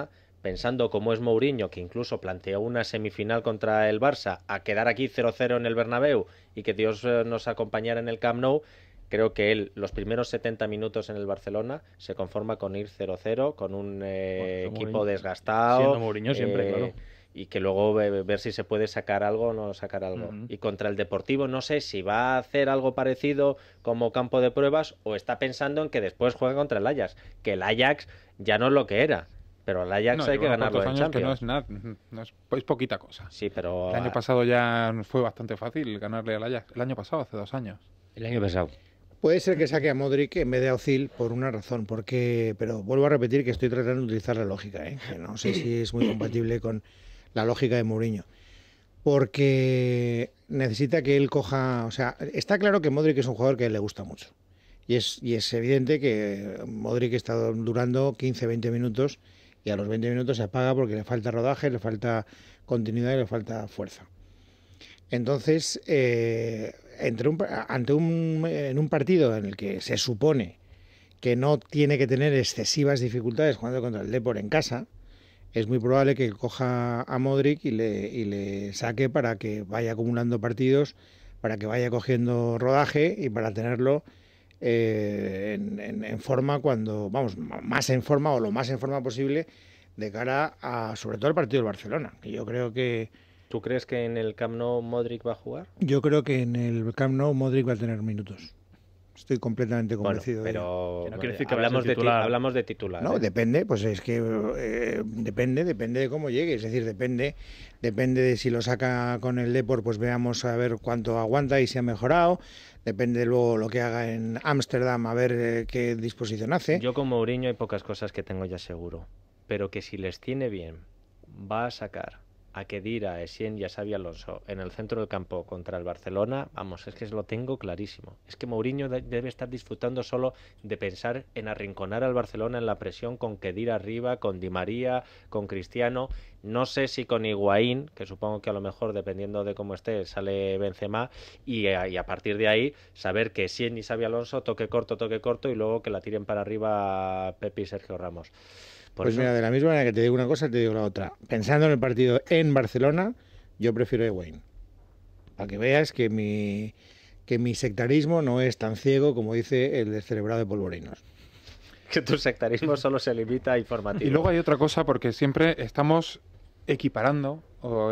Speaker 2: pensando como es Mourinho, que incluso planteó una semifinal contra el Barça, a quedar aquí 0-0 en el Bernabéu y que Dios nos acompañara en el Camp Nou, creo que él, los primeros 70 minutos en el Barcelona, se conforma con ir 0-0, con un equipo desgastado.
Speaker 6: Siendo Mourinho siempre, claro.
Speaker 2: Y que luego ver si se puede sacar algo o no sacar algo. Y contra el Deportivo no sé si va a hacer algo parecido como campo de pruebas o está pensando en que después juegue contra el Ajax, que el Ajax ya no es lo que era, pero el Ajax hay que ganarlo en Champions.
Speaker 4: Que no es nada, es poquita cosa.
Speaker 2: Sí, pero
Speaker 4: el año pasado ya fue bastante fácil ganarle al Ajax. El año pasado, hace 2 años.
Speaker 5: El año pasado.
Speaker 3: Puede ser que saque a Modric en vez de a Özil por una razón, pero vuelvo a repetir que estoy tratando de utilizar la lógica, que no sé si es muy compatible con la lógica de Mourinho, porque necesita que él coja, o sea, está claro que Modric es un jugador que a él le gusta mucho y es evidente que Modric está durando 15-20 minutos y a los 20 minutos se apaga porque le falta rodaje, le falta continuidad y le falta fuerza. Entonces, en un partido en el que se supone que no tiene que tener excesivas dificultades jugando contra el Depor en casa, es muy probable que coja a Modric y le saque para que vaya acumulando partidos, para que vaya cogiendo rodaje y para tenerlo en forma más en forma o lo más en forma posible de cara a, sobre todo, el partido del Barcelona, que yo creo que...
Speaker 2: ¿Tú crees que en el Camp Nou Modric va a jugar?
Speaker 3: Yo creo que en el Camp Nou Modric va a tener minutos. Estoy completamente convencido.
Speaker 2: Pero
Speaker 6: no quiere decir que
Speaker 2: hablamos de titular.
Speaker 3: No, depende, pues es que depende de cómo llegue. Es decir, depende de si lo saca con el Depor, pues veamos a ver cuánto aguanta y si ha mejorado. Depende luego lo que haga en Ámsterdam, a ver qué disposición hace.
Speaker 2: Yo con Mourinho hay pocas cosas que tengo ya seguro, pero que si les tiene bien, va a sacar a Khedira, a Essien y a Xabi Alonso en el centro del campo contra el Barcelona, vamos, es que lo tengo clarísimo. Es que Mourinho debe estar disfrutando solo de pensar en arrinconar al Barcelona en la presión con Khedira arriba, con Di María, con Cristiano. No sé si con Higuaín, que supongo que a lo mejor, dependiendo de cómo esté, sale Benzema, y a partir de ahí saber que Essien y Xabi Alonso toque corto y luego que la tiren para arriba Pepe y Sergio Ramos.
Speaker 3: Pues mira, de la misma manera que te digo una cosa, te digo la otra. Pensando en el partido en Barcelona, yo prefiero a Higuaín. Para que veas que mi sectarismo no es tan ciego como dice el descerebrado de Polvorinos.
Speaker 2: Que tu sectarismo solo se limita a informativo.
Speaker 4: Y luego hay otra cosa, porque siempre estamos equiparando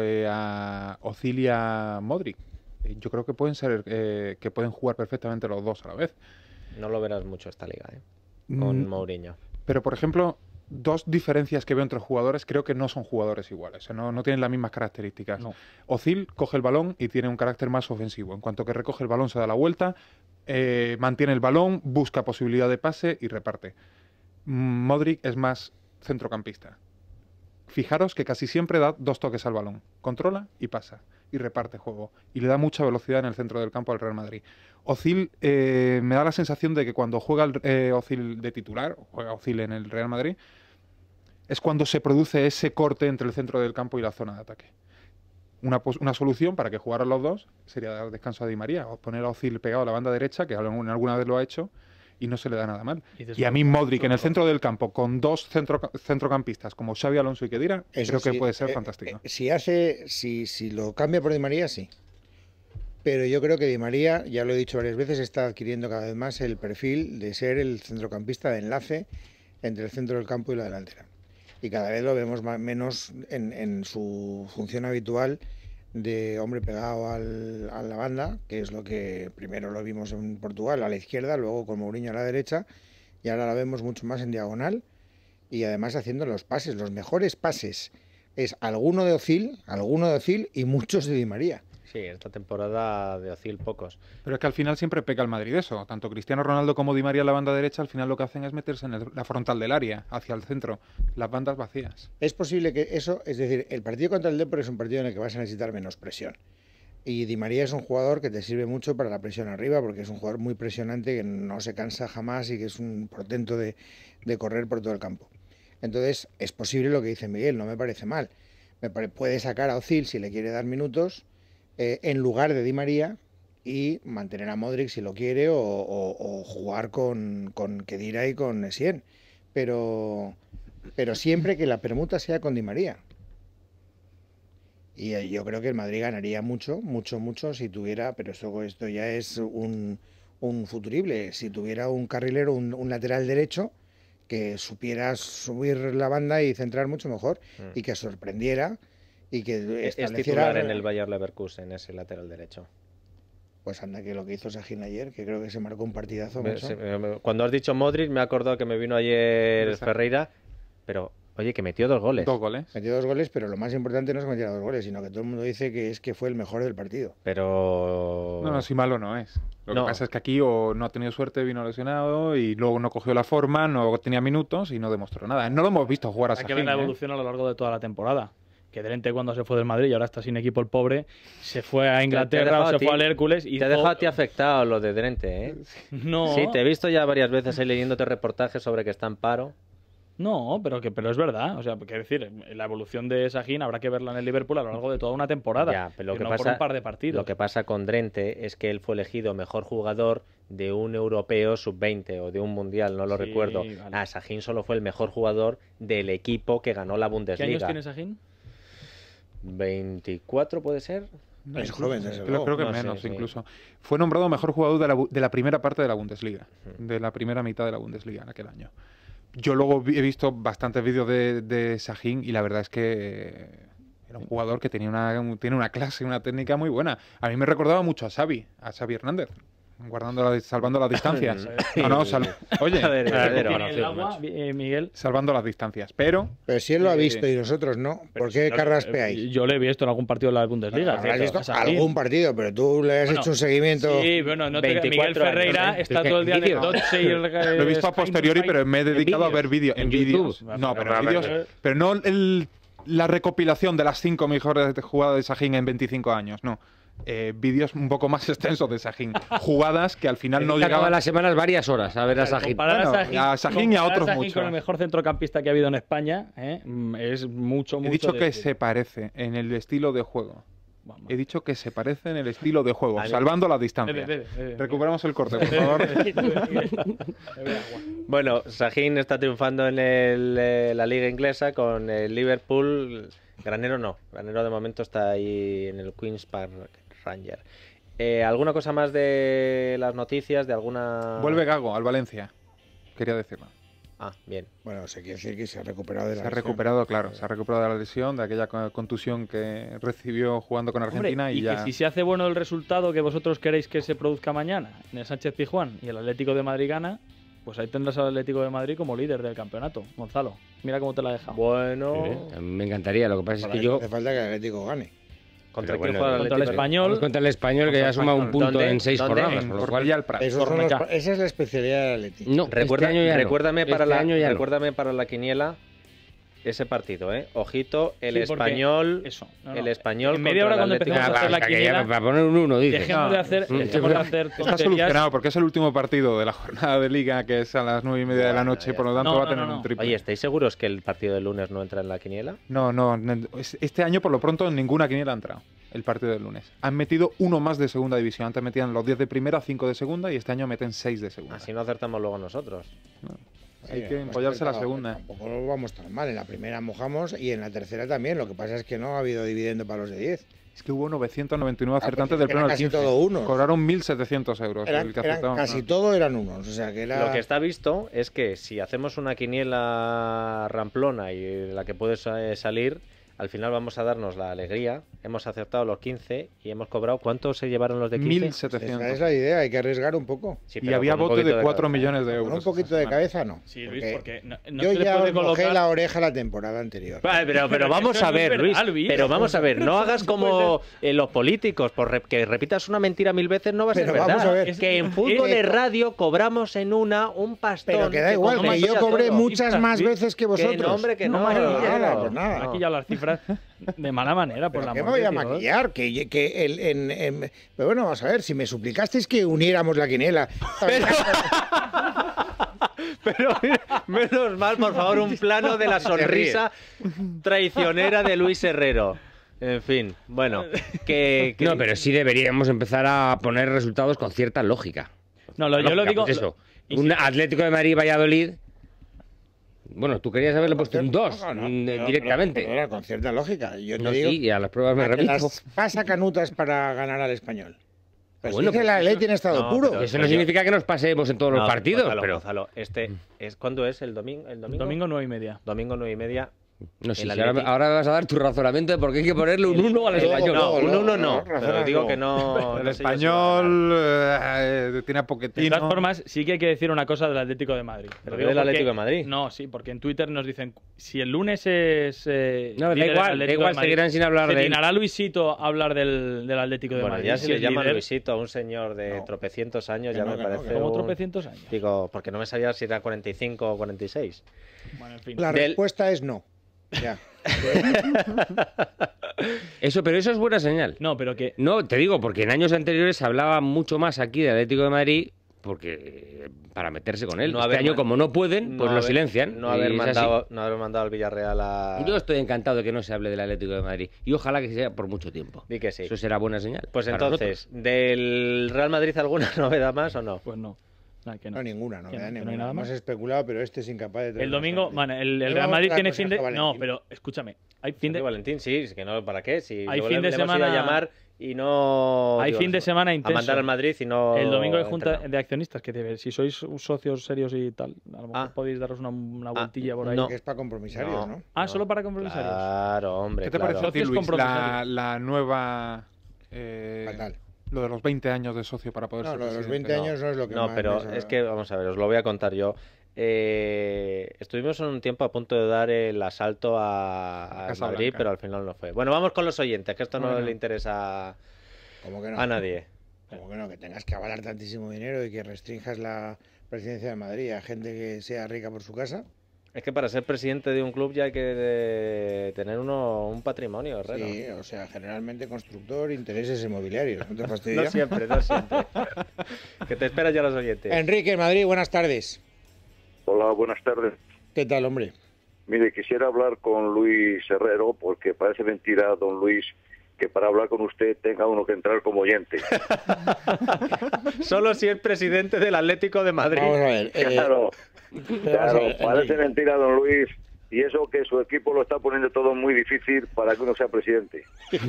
Speaker 4: a Özil y a Modric. Yo creo que que pueden jugar perfectamente los dos a la vez.
Speaker 2: No lo verás mucho esta liga, con Mourinho.
Speaker 4: Pero, por ejemplo, 2 diferencias que veo entre jugadores, creo que no son jugadores iguales, no tienen las mismas características.
Speaker 6: No.
Speaker 4: Özil coge el balón y tiene un carácter más ofensivo. En cuanto que recoge el balón, se da la vuelta, mantiene el balón, busca posibilidad de pase y reparte. Modric es más centrocampista. Fijaros que casi siempre da 2 toques al balón. Controla y pasa. Y reparte juego. Y le da mucha velocidad en el centro del campo al Real Madrid. Özil, me da la sensación de que cuando juega Özil de titular, o juega Özil en el Real Madrid, es cuando se produce ese corte entre el centro del campo y la zona de ataque. Una solución para que jugaran los dos sería dar descanso a Di María, o poner a Özil pegado a la banda derecha, que alguna vez lo ha hecho, y no se le da nada mal. Y a mí Modric en el centro del campo, con 2 centrocampistas como Xabi Alonso y Khedira, creo que puede ser fantástico.
Speaker 3: Si lo cambia por Di María, sí. Pero yo creo que Di María, ya lo he dicho varias veces, está adquiriendo cada vez más el perfil de ser el centrocampista de enlace entre el centro del campo y la delantera. Y cada vez lo vemos menos en su función habitual de hombre pegado a la banda, que es lo que primero lo vimos en Portugal a la izquierda, luego con Mourinho a la derecha, y ahora lo vemos mucho más en diagonal y además haciendo los pases, los mejores pases. Es alguno de Özil y muchos de Di María.
Speaker 2: Sí, esta temporada de Özil pocos.
Speaker 4: Pero es que al final siempre peca el Madrid eso. Tanto Cristiano Ronaldo como Di María en la banda derecha, al final lo que hacen es meterse en la frontal del área, hacia el centro, las bandas vacías.
Speaker 3: Es posible que eso, es decir, el partido contra el Depor es un partido en el que vas a necesitar menos presión. Y Di María es un jugador que te sirve mucho para la presión arriba, porque es un jugador muy presionante, que no se cansa jamás y que es un portento de correr por todo el campo. Entonces, es posible lo que dice Miguel, no me parece mal. Puede sacar a Özil si le quiere dar minutos, en lugar de Di María, y mantener a Modric si lo quiere, o jugar con Khedira y con Essien. Pero pero siempre que la permuta sea con Di María. Y yo creo que el Madrid ganaría mucho si tuviera, pero esto ya es un futurible, si tuviera un carrilero, un lateral derecho que supiera subir la banda y centrar mucho mejor y que sorprendiera y que
Speaker 2: Es
Speaker 3: estableciera...
Speaker 2: titular en el Bayer Leverkusen, ese lateral derecho.
Speaker 3: Pues anda, que lo que hizo Sahin ayer, que creo que se marcó un partidazo.
Speaker 2: Cuando has dicho Modric, me he acordado que me vino ayer Ferreira, pero oye, que metió 2 goles.
Speaker 4: 2 goles.
Speaker 3: Metió 2 goles, pero lo más importante no es que metiera 2 goles, sino que todo el mundo dice que fue el mejor del partido.
Speaker 2: Pero...
Speaker 4: No, si malo no es. Lo que pasa es que aquí o no ha tenido suerte, vino lesionado y luego no cogió la forma, no tenía minutos y no demostró nada. No lo hemos visto jugar a Sahin.
Speaker 6: Hay que ver la evolución a lo largo de toda la temporada. Que Drente, cuando se fue del Madrid y ahora está sin equipo el pobre, se fue a Inglaterra o se fue al Hércules y...
Speaker 2: Te ha dejado a ti afectado lo de Drente, ¿eh?
Speaker 6: No.
Speaker 2: Sí, te he visto ya varias veces ahí leyéndote reportajes sobre que está en paro.
Speaker 6: No, pero es verdad. O sea, quiero decir, la evolución de Sahin habrá que verla en el Liverpool a lo largo de toda una temporada.
Speaker 2: Ya, pero
Speaker 6: no por un par de partidos.
Speaker 2: Lo que pasa con Drente es que él fue elegido mejor jugador de un europeo sub-20 o de un mundial, no lo recuerdo. Vale. Sahin solo fue el mejor jugador del equipo que ganó la Bundesliga.
Speaker 6: ¿Qué años tiene Sahin?
Speaker 2: 24 puede ser.
Speaker 3: Es joven, desde
Speaker 4: luego. Creo que no menos, incluso. Fue nombrado mejor jugador de la primera parte de la Bundesliga, de la primera mitad de la Bundesliga en aquel año. Yo luego he visto bastantes vídeos de Sahin y la verdad es que era un jugador que tiene una clase, una técnica muy buena. A mí me recordaba mucho a Xavi Hernández. Salvando las distancias. Oye,
Speaker 6: Miguel.
Speaker 4: Salvando las distancias. Pero
Speaker 3: si él lo ha visto y nosotros no, ¿por qué carraspeáis?
Speaker 6: Yo le he visto en algún partido de la Bundesliga.
Speaker 3: Habrás visto algún partido, pero tú le has hecho un seguimiento.
Speaker 6: Sí, bueno, no te Miguel Ferreira está todo el día en el Dotse y el...
Speaker 4: Lo he visto a posteriori, pero me he dedicado a ver vídeos. En vídeos. No, pero en vídeos. Pero no la recopilación de las 5 mejores jugadas de Sahin en 25 años, no. Vídeos un poco más extensos de Sahin. Jugadas que al final no llegaban.
Speaker 5: Todas las semanas varias horas a ver a Sahin.
Speaker 4: A Sahin y a otros muchos.
Speaker 6: Con el mejor centrocampista que ha habido en España, es mucho.
Speaker 4: He dicho que se parece en el estilo de juego. He dicho que se parece en el estilo de juego, salvando las distancias. Recuperamos el corte, por favor.
Speaker 2: Bueno, Sahin está triunfando en la liga inglesa con el Liverpool. Granero de momento está ahí en el Queen's Park Ranger. ¿Alguna cosa más de las noticias? ¿De alguna...?
Speaker 4: Vuelve Gago al Valencia, quería decirlo.
Speaker 2: Ah, bien.
Speaker 3: Bueno, se quiere decir que se ha recuperado de la
Speaker 4: lesión. Se ha recuperado de la lesión, de aquella contusión que recibió jugando con Argentina.
Speaker 6: Hombre, y
Speaker 4: ya...
Speaker 6: que si se hace bueno el resultado que vosotros queréis que se produzca mañana en el Sánchez Pizjuán y el Atlético de Madrid gana, pues ahí tendrás al Atlético de Madrid como líder del campeonato. Gonzalo, mira cómo te la he dejado.
Speaker 2: Bueno...
Speaker 5: Sí, me encantaría, lo que pasa es que yo...
Speaker 3: Hace falta que el Atlético gane.
Speaker 2: ¿Contra
Speaker 6: quién juega el Español?
Speaker 5: Contra el Español, que ya suma un punto en 6 jornadas.
Speaker 4: Por lo cual ya el Prat.
Speaker 3: Esa es la especialidad del Atlético.
Speaker 5: No,
Speaker 2: recuérdame para la quiniela ese partido, Ojito, el Español. El Español.
Speaker 6: En media hora cuando empezamos a hacer la quiniela.
Speaker 5: Para poner un 1, dice.
Speaker 6: Dejemos de hacer tonterías.
Speaker 4: Está solucionado porque es el último partido de la jornada de Liga, que es a las 9:30 de la noche, por lo tanto va a tener un triple.
Speaker 2: Oye, ¿estáis seguros que el partido del lunes no entra en la quiniela?
Speaker 4: No. Este año, por lo pronto, en ninguna quiniela ha entrado el partido del lunes. Han metido uno más de segunda división. Antes metían los 10 de primera, 5 de segunda y este año meten 6 de segunda.
Speaker 2: Así no acertamos luego nosotros.
Speaker 4: No. Hay que empollarse la segunda.
Speaker 3: Tampoco lo vamos tan mal. En la primera mojamos y en la tercera también. Lo que pasa es que no ha habido dividendo para los de 10.
Speaker 4: Es que hubo 999 acertantes del pleno al 15.
Speaker 3: Todo unos.
Speaker 4: Cobraron 1.700 euros.
Speaker 3: Casi todo eran unos. O sea, que
Speaker 2: Lo que está visto es que si hacemos una quiniela ramplona y la que puede salir, al final vamos a darnos la alegría. Hemos acertado los 15 y hemos cobrado. ¿Cuánto se llevaron los de 15?
Speaker 4: 1.700.
Speaker 3: Esa es la idea, hay que arriesgar un poco.
Speaker 2: Sí,
Speaker 4: y había bote de 4 millones de euros.
Speaker 3: Con un poquito de cabeza no.
Speaker 6: Sí, Luis, porque no
Speaker 3: yo ya os mojé la oreja la temporada anterior.
Speaker 2: Vale, pero vamos a ver, Luis. Pero vamos a ver, no hagas como los políticos, que repitas una mentira 1000 veces no va a ser verdad.
Speaker 3: Vamos a ver.
Speaker 2: Es que en fútbol de radio cobramos en un pastón.
Speaker 3: Pero que da igual, que yo cobré muchas más veces que vosotros.
Speaker 2: Que no, hombre, que no.
Speaker 3: Pues nada.
Speaker 6: Aquí ya las cifras de mala manera, por la
Speaker 3: ¿Qué me voy a maquillar? Pero bueno, vamos a ver, si me suplicasteis que uniéramos la quiniela.
Speaker 2: Pero menos mal, por favor, un plano de la sonrisa traicionera de Luis Herrero. En fin, bueno,
Speaker 5: No, pero sí deberíamos empezar a poner resultados con cierta lógica.
Speaker 6: No, yo lo digo...
Speaker 5: Pues eso, un Atlético de Madrid-Valladolid... Bueno, tú querías haberle puesto un 2 directamente.
Speaker 3: Pero con cierta lógica. Yo te
Speaker 5: No,
Speaker 3: digo,
Speaker 5: sí, y a las pruebas me
Speaker 3: a que
Speaker 5: remito.
Speaker 3: las pasa canutas para ganar al Español. Pero
Speaker 5: Bueno,
Speaker 3: si es que
Speaker 5: pues
Speaker 3: la ley tiene estado
Speaker 2: no,
Speaker 3: puro.
Speaker 2: pero
Speaker 5: Eso no significa que nos pasemos en todos los partidos,
Speaker 2: Gonzalo,
Speaker 5: pero...
Speaker 2: Gonzalo, ¿cuándo es el domingo?
Speaker 6: Domingo 9:30.
Speaker 2: Domingo 9:30.
Speaker 5: No sé,
Speaker 2: El
Speaker 5: si ahora
Speaker 2: Atleti-
Speaker 5: me vas a dar tu razonamiento de por qué hay que ponerle un 1 al Español.
Speaker 2: No, un 1 no.
Speaker 3: no,
Speaker 2: Pero
Speaker 3: razón
Speaker 2: digo
Speaker 3: no.
Speaker 2: que no.
Speaker 4: El
Speaker 2: no sé yo si va a
Speaker 4: Español tiene a
Speaker 6: De
Speaker 4: Pochettino.
Speaker 6: todas formas, sí que hay que decir una cosa del Atlético de Madrid.
Speaker 2: ¿Pero
Speaker 6: digo
Speaker 2: del
Speaker 6: porque-
Speaker 2: Atlético de Madrid?
Speaker 6: No, sí, porque en Twitter nos dicen, si el lunes es...
Speaker 5: No, da
Speaker 6: líder del
Speaker 5: igual,
Speaker 6: Atlético
Speaker 5: da igual,
Speaker 6: de Madrid,
Speaker 5: seguirán sin hablar
Speaker 6: ¿se
Speaker 5: de él.
Speaker 6: dignará Luisito a hablar del Atlético de
Speaker 2: Bueno,
Speaker 6: Madrid?
Speaker 2: ya si
Speaker 6: Si
Speaker 2: le
Speaker 6: es
Speaker 2: llaman
Speaker 6: líder.
Speaker 2: Luisito a un señor de
Speaker 3: No.
Speaker 2: tropecientos años,
Speaker 3: Que
Speaker 2: ya
Speaker 3: no,
Speaker 2: me
Speaker 3: que no,
Speaker 2: parece.
Speaker 3: que
Speaker 6: Como
Speaker 2: un-
Speaker 6: tropecientos años.
Speaker 2: Digo, porque no me sabía si era 45 o 46.
Speaker 6: Bueno, en fin.
Speaker 3: La
Speaker 2: Del-
Speaker 3: respuesta es no. Ya.
Speaker 5: Pero eso es buena señal.
Speaker 6: No, pero que...
Speaker 5: No, te digo, porque en años anteriores se hablaba mucho más aquí del Atlético de Madrid porque para meterse con él.
Speaker 2: No
Speaker 5: Este
Speaker 2: haber
Speaker 5: año,
Speaker 2: man-
Speaker 5: como no pueden, pues
Speaker 2: No
Speaker 5: lo
Speaker 2: haber-
Speaker 5: silencian.
Speaker 2: No
Speaker 5: y
Speaker 2: haber,
Speaker 5: es así.
Speaker 2: mandado al Villarreal a.
Speaker 5: Yo estoy encantado de que no se hable del Atlético de Madrid. Y ojalá que sea por mucho tiempo.
Speaker 2: Di que sí.
Speaker 5: Eso será buena señal.
Speaker 2: Pues
Speaker 5: para
Speaker 2: entonces, ¿del Real Madrid alguna novedad más o no?
Speaker 6: Pues no. Nada, que no.
Speaker 3: No, ninguna, no,
Speaker 6: Que no,
Speaker 3: da
Speaker 6: que no hay
Speaker 3: ninguna.
Speaker 6: nada
Speaker 3: Hemos
Speaker 6: más.
Speaker 3: especulado, pero este es incapaz de traer
Speaker 6: El domingo,
Speaker 3: más
Speaker 6: bueno, el
Speaker 3: Luego
Speaker 6: Real
Speaker 3: vamos
Speaker 6: Madrid
Speaker 3: a
Speaker 6: tiene
Speaker 3: traer
Speaker 6: fin de...
Speaker 3: cosas a
Speaker 6: No,
Speaker 3: Valentín.
Speaker 6: pero escúchame. Hay fin de...
Speaker 2: Valentín, sí, es que no, ¿para qué? Si
Speaker 6: Hay
Speaker 2: luego
Speaker 6: fin de
Speaker 2: le hemos ido
Speaker 6: semana-
Speaker 2: a llamar y no.
Speaker 6: Hay fin de semana
Speaker 2: A
Speaker 6: intenso.
Speaker 2: mandar al Madrid y no.
Speaker 6: El domingo hay junta
Speaker 2: entrenado.
Speaker 6: de accionistas que si sois socios serios y tal, a lo mejor
Speaker 2: Ah.
Speaker 6: podéis daros una vueltilla por ahí.
Speaker 2: no.
Speaker 3: Que es para compromisarios,
Speaker 2: No.
Speaker 3: ¿no?
Speaker 6: Ah, solo para compromisarios.
Speaker 2: Claro, hombre.
Speaker 4: ¿Qué te
Speaker 2: claro.
Speaker 4: parece a ti,
Speaker 6: Socios
Speaker 4: Luis,
Speaker 6: compromisarios.
Speaker 4: la nueva...
Speaker 3: Fatal.
Speaker 4: Lo de los 20 años de socio para poder
Speaker 3: No,
Speaker 4: ser
Speaker 3: lo de los
Speaker 4: presidente?
Speaker 3: 20 años no es lo que
Speaker 2: No,
Speaker 3: más
Speaker 2: pero
Speaker 3: me
Speaker 2: es que, vamos a ver, os lo voy a contar yo. Estuvimos en un tiempo a punto de dar el asalto a
Speaker 4: Casa
Speaker 2: Madrid,
Speaker 4: Blanca.
Speaker 2: pero al final no fue. Bueno, vamos con los oyentes, que esto no
Speaker 4: Bueno.
Speaker 2: le interesa
Speaker 3: Como que no.
Speaker 2: a nadie.
Speaker 3: Como que no, que tengas que avalar tantísimo dinero y que restrinjas la presidencia de Madrid a gente que sea rica por su casa.
Speaker 2: Es que para ser presidente de un club ya hay que tener un patrimonio, Herrero.
Speaker 3: Sí, o sea, generalmente constructor, intereses inmobiliarios. ¿No te fastidia?
Speaker 2: No siempre, no siempre. Que te esperan ya los oyentes.
Speaker 3: Enrique, Madrid, buenas tardes.
Speaker 10: Hola, buenas tardes.
Speaker 3: ¿Qué tal, hombre?
Speaker 10: Mire, quisiera hablar con Luis Herrero porque parece mentira, don Luis, que para hablar con usted tenga uno que entrar como oyente.
Speaker 2: Solo si es presidente del Atlético de Madrid.
Speaker 3: Vamos a ver.
Speaker 10: Claro,
Speaker 3: vamos a
Speaker 10: claro,
Speaker 3: ver,
Speaker 10: parece
Speaker 3: Enrique.
Speaker 10: mentira, don Luis, y eso que su equipo lo está poniendo todo muy difícil para que uno sea presidente.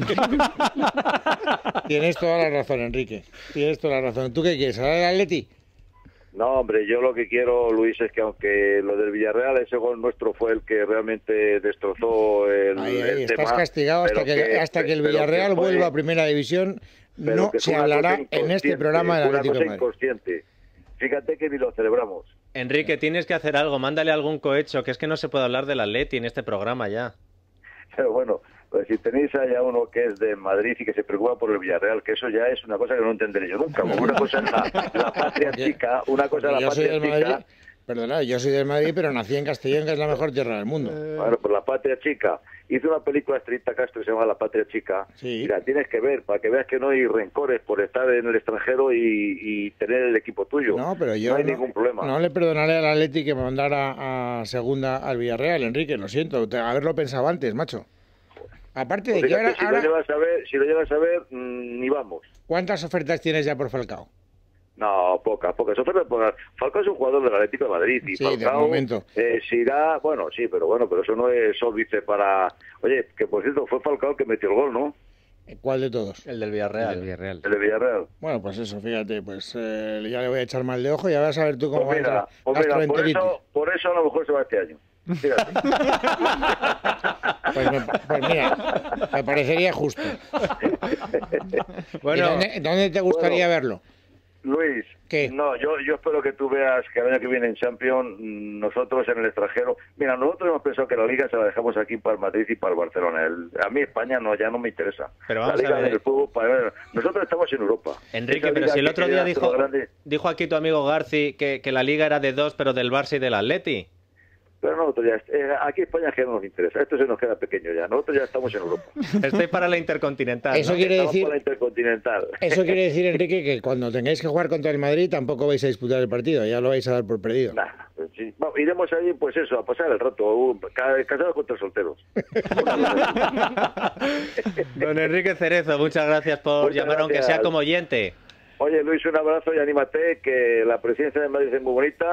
Speaker 3: Tienes toda la razón, Enrique. Tienes toda la razón. ¿Tú qué quieres? ¿Hablar del Atleti?
Speaker 10: No, hombre, yo lo que quiero, Luis, es que aunque lo del Villarreal, ese gol nuestro fue el que realmente destrozó el
Speaker 3: Ahí,
Speaker 10: tema,
Speaker 3: estás castigado hasta
Speaker 10: pero
Speaker 3: que el
Speaker 10: pero
Speaker 3: Villarreal
Speaker 10: que fue-
Speaker 3: vuelva a Primera División.
Speaker 10: pero
Speaker 3: No
Speaker 10: que
Speaker 3: se
Speaker 10: fue una
Speaker 3: hablará
Speaker 10: cosa
Speaker 3: en este
Speaker 10: inconsciente,
Speaker 3: programa del
Speaker 10: fue una
Speaker 3: Atlético de
Speaker 10: cosa
Speaker 3: Madrid.
Speaker 10: inconsciente. Fíjate que ni lo celebramos.
Speaker 2: Enrique, tienes que hacer algo. Mándale algún cohecho, que es que no se puede hablar del Atleti en este programa ya.
Speaker 10: Pero bueno, pues si tenéis allá uno que es de Madrid y que se preocupa por el Villarreal, que eso ya es una cosa que no entenderé yo nunca. Porque una cosa es la patria chica, una cosa es la
Speaker 3: Yo soy
Speaker 10: patria
Speaker 3: del Madrid,
Speaker 10: chica.
Speaker 3: perdona, yo soy del Madrid, pero nací en Castellón, que es la mejor tierra del mundo.
Speaker 10: Bueno, pues la patria chica. Hizo una película Estrellita Castro que se llama La Patria Chica.
Speaker 3: Sí.
Speaker 10: Y la tienes que ver para que veas que no hay rencores por estar en el extranjero y tener el equipo tuyo.
Speaker 3: No, pero yo
Speaker 10: no hay ningún problema.
Speaker 3: no le perdonaré al Atleti que me mandara a segunda al Villarreal, Enrique, lo siento, haberlo pensado antes, macho. Aparte de
Speaker 10: Pues
Speaker 3: que
Speaker 10: fíjate, si
Speaker 3: ahora
Speaker 10: lo llevas a ver, ni vamos.
Speaker 3: ¿cuántas ofertas tienes ya por Falcao?
Speaker 10: No, pocas. Falcao es un jugador del Atlético de Madrid y
Speaker 3: Sí, de
Speaker 10: Falcao
Speaker 3: momento.
Speaker 10: se irá, bueno, sí, pero eso no es óbice para... Oye, que por cierto fue Falcao el que metió el gol, ¿no?
Speaker 3: ¿Cuál de todos?
Speaker 2: El del Villarreal.
Speaker 5: El Villarreal.
Speaker 10: El de Villarreal.
Speaker 3: Bueno, pues eso, fíjate, pues ya le voy a echar mal de ojo y ya vas a ver tú cómo
Speaker 10: Pues mira,
Speaker 3: va a entrar gastroenteritis.
Speaker 10: por eso a lo mejor se va este año. Fíjate.
Speaker 3: Pues mira, me parecería justo.
Speaker 2: Bueno,
Speaker 3: ¿Y dónde te gustaría
Speaker 10: Bueno.
Speaker 3: verlo?
Speaker 10: Luis,
Speaker 3: ¿Qué?
Speaker 10: no, yo espero que tú veas que el año que viene en Champions, nosotros en el extranjero, mira, nosotros hemos pensado que la Liga se la dejamos aquí para el Madrid y para el Barcelona. A mí España ya no me interesa.
Speaker 2: Pero
Speaker 10: la
Speaker 2: vamos a
Speaker 10: Liga
Speaker 2: ver.
Speaker 10: del fútbol, nosotros estamos en Europa.
Speaker 2: Enrique,
Speaker 10: Esa
Speaker 2: pero
Speaker 10: liga
Speaker 2: si el
Speaker 10: que
Speaker 2: otro día
Speaker 10: queda todo grande.
Speaker 2: dijo aquí tu amigo Garci que la liga era de dos, pero del Barça y del Atleti.
Speaker 10: Pero nosotros ya, aquí España que no nos interesa, esto se nos queda pequeño ya, nosotros ya estamos en Europa.
Speaker 2: Estoy para la Intercontinental.
Speaker 3: Eso
Speaker 2: ¿no?
Speaker 3: quiere
Speaker 10: Estamos
Speaker 3: decir-
Speaker 10: para la Intercontinental.
Speaker 3: Eso quiere decir, Enrique, que cuando tengáis que jugar contra el Madrid tampoco vais a disputar el partido, ya lo vais a dar por perdido.
Speaker 10: Nah, pues sí. Bueno, iremos allí, pues eso, a pasar el rato, casados contra solteros.
Speaker 2: Don Enrique Cerezo, muchas gracias por
Speaker 10: Muchas
Speaker 2: llamar, aunque
Speaker 10: gracias.
Speaker 2: sea como oyente.
Speaker 10: Oye, Luis, un abrazo y anímate, que la presidencia de Madrid es muy bonita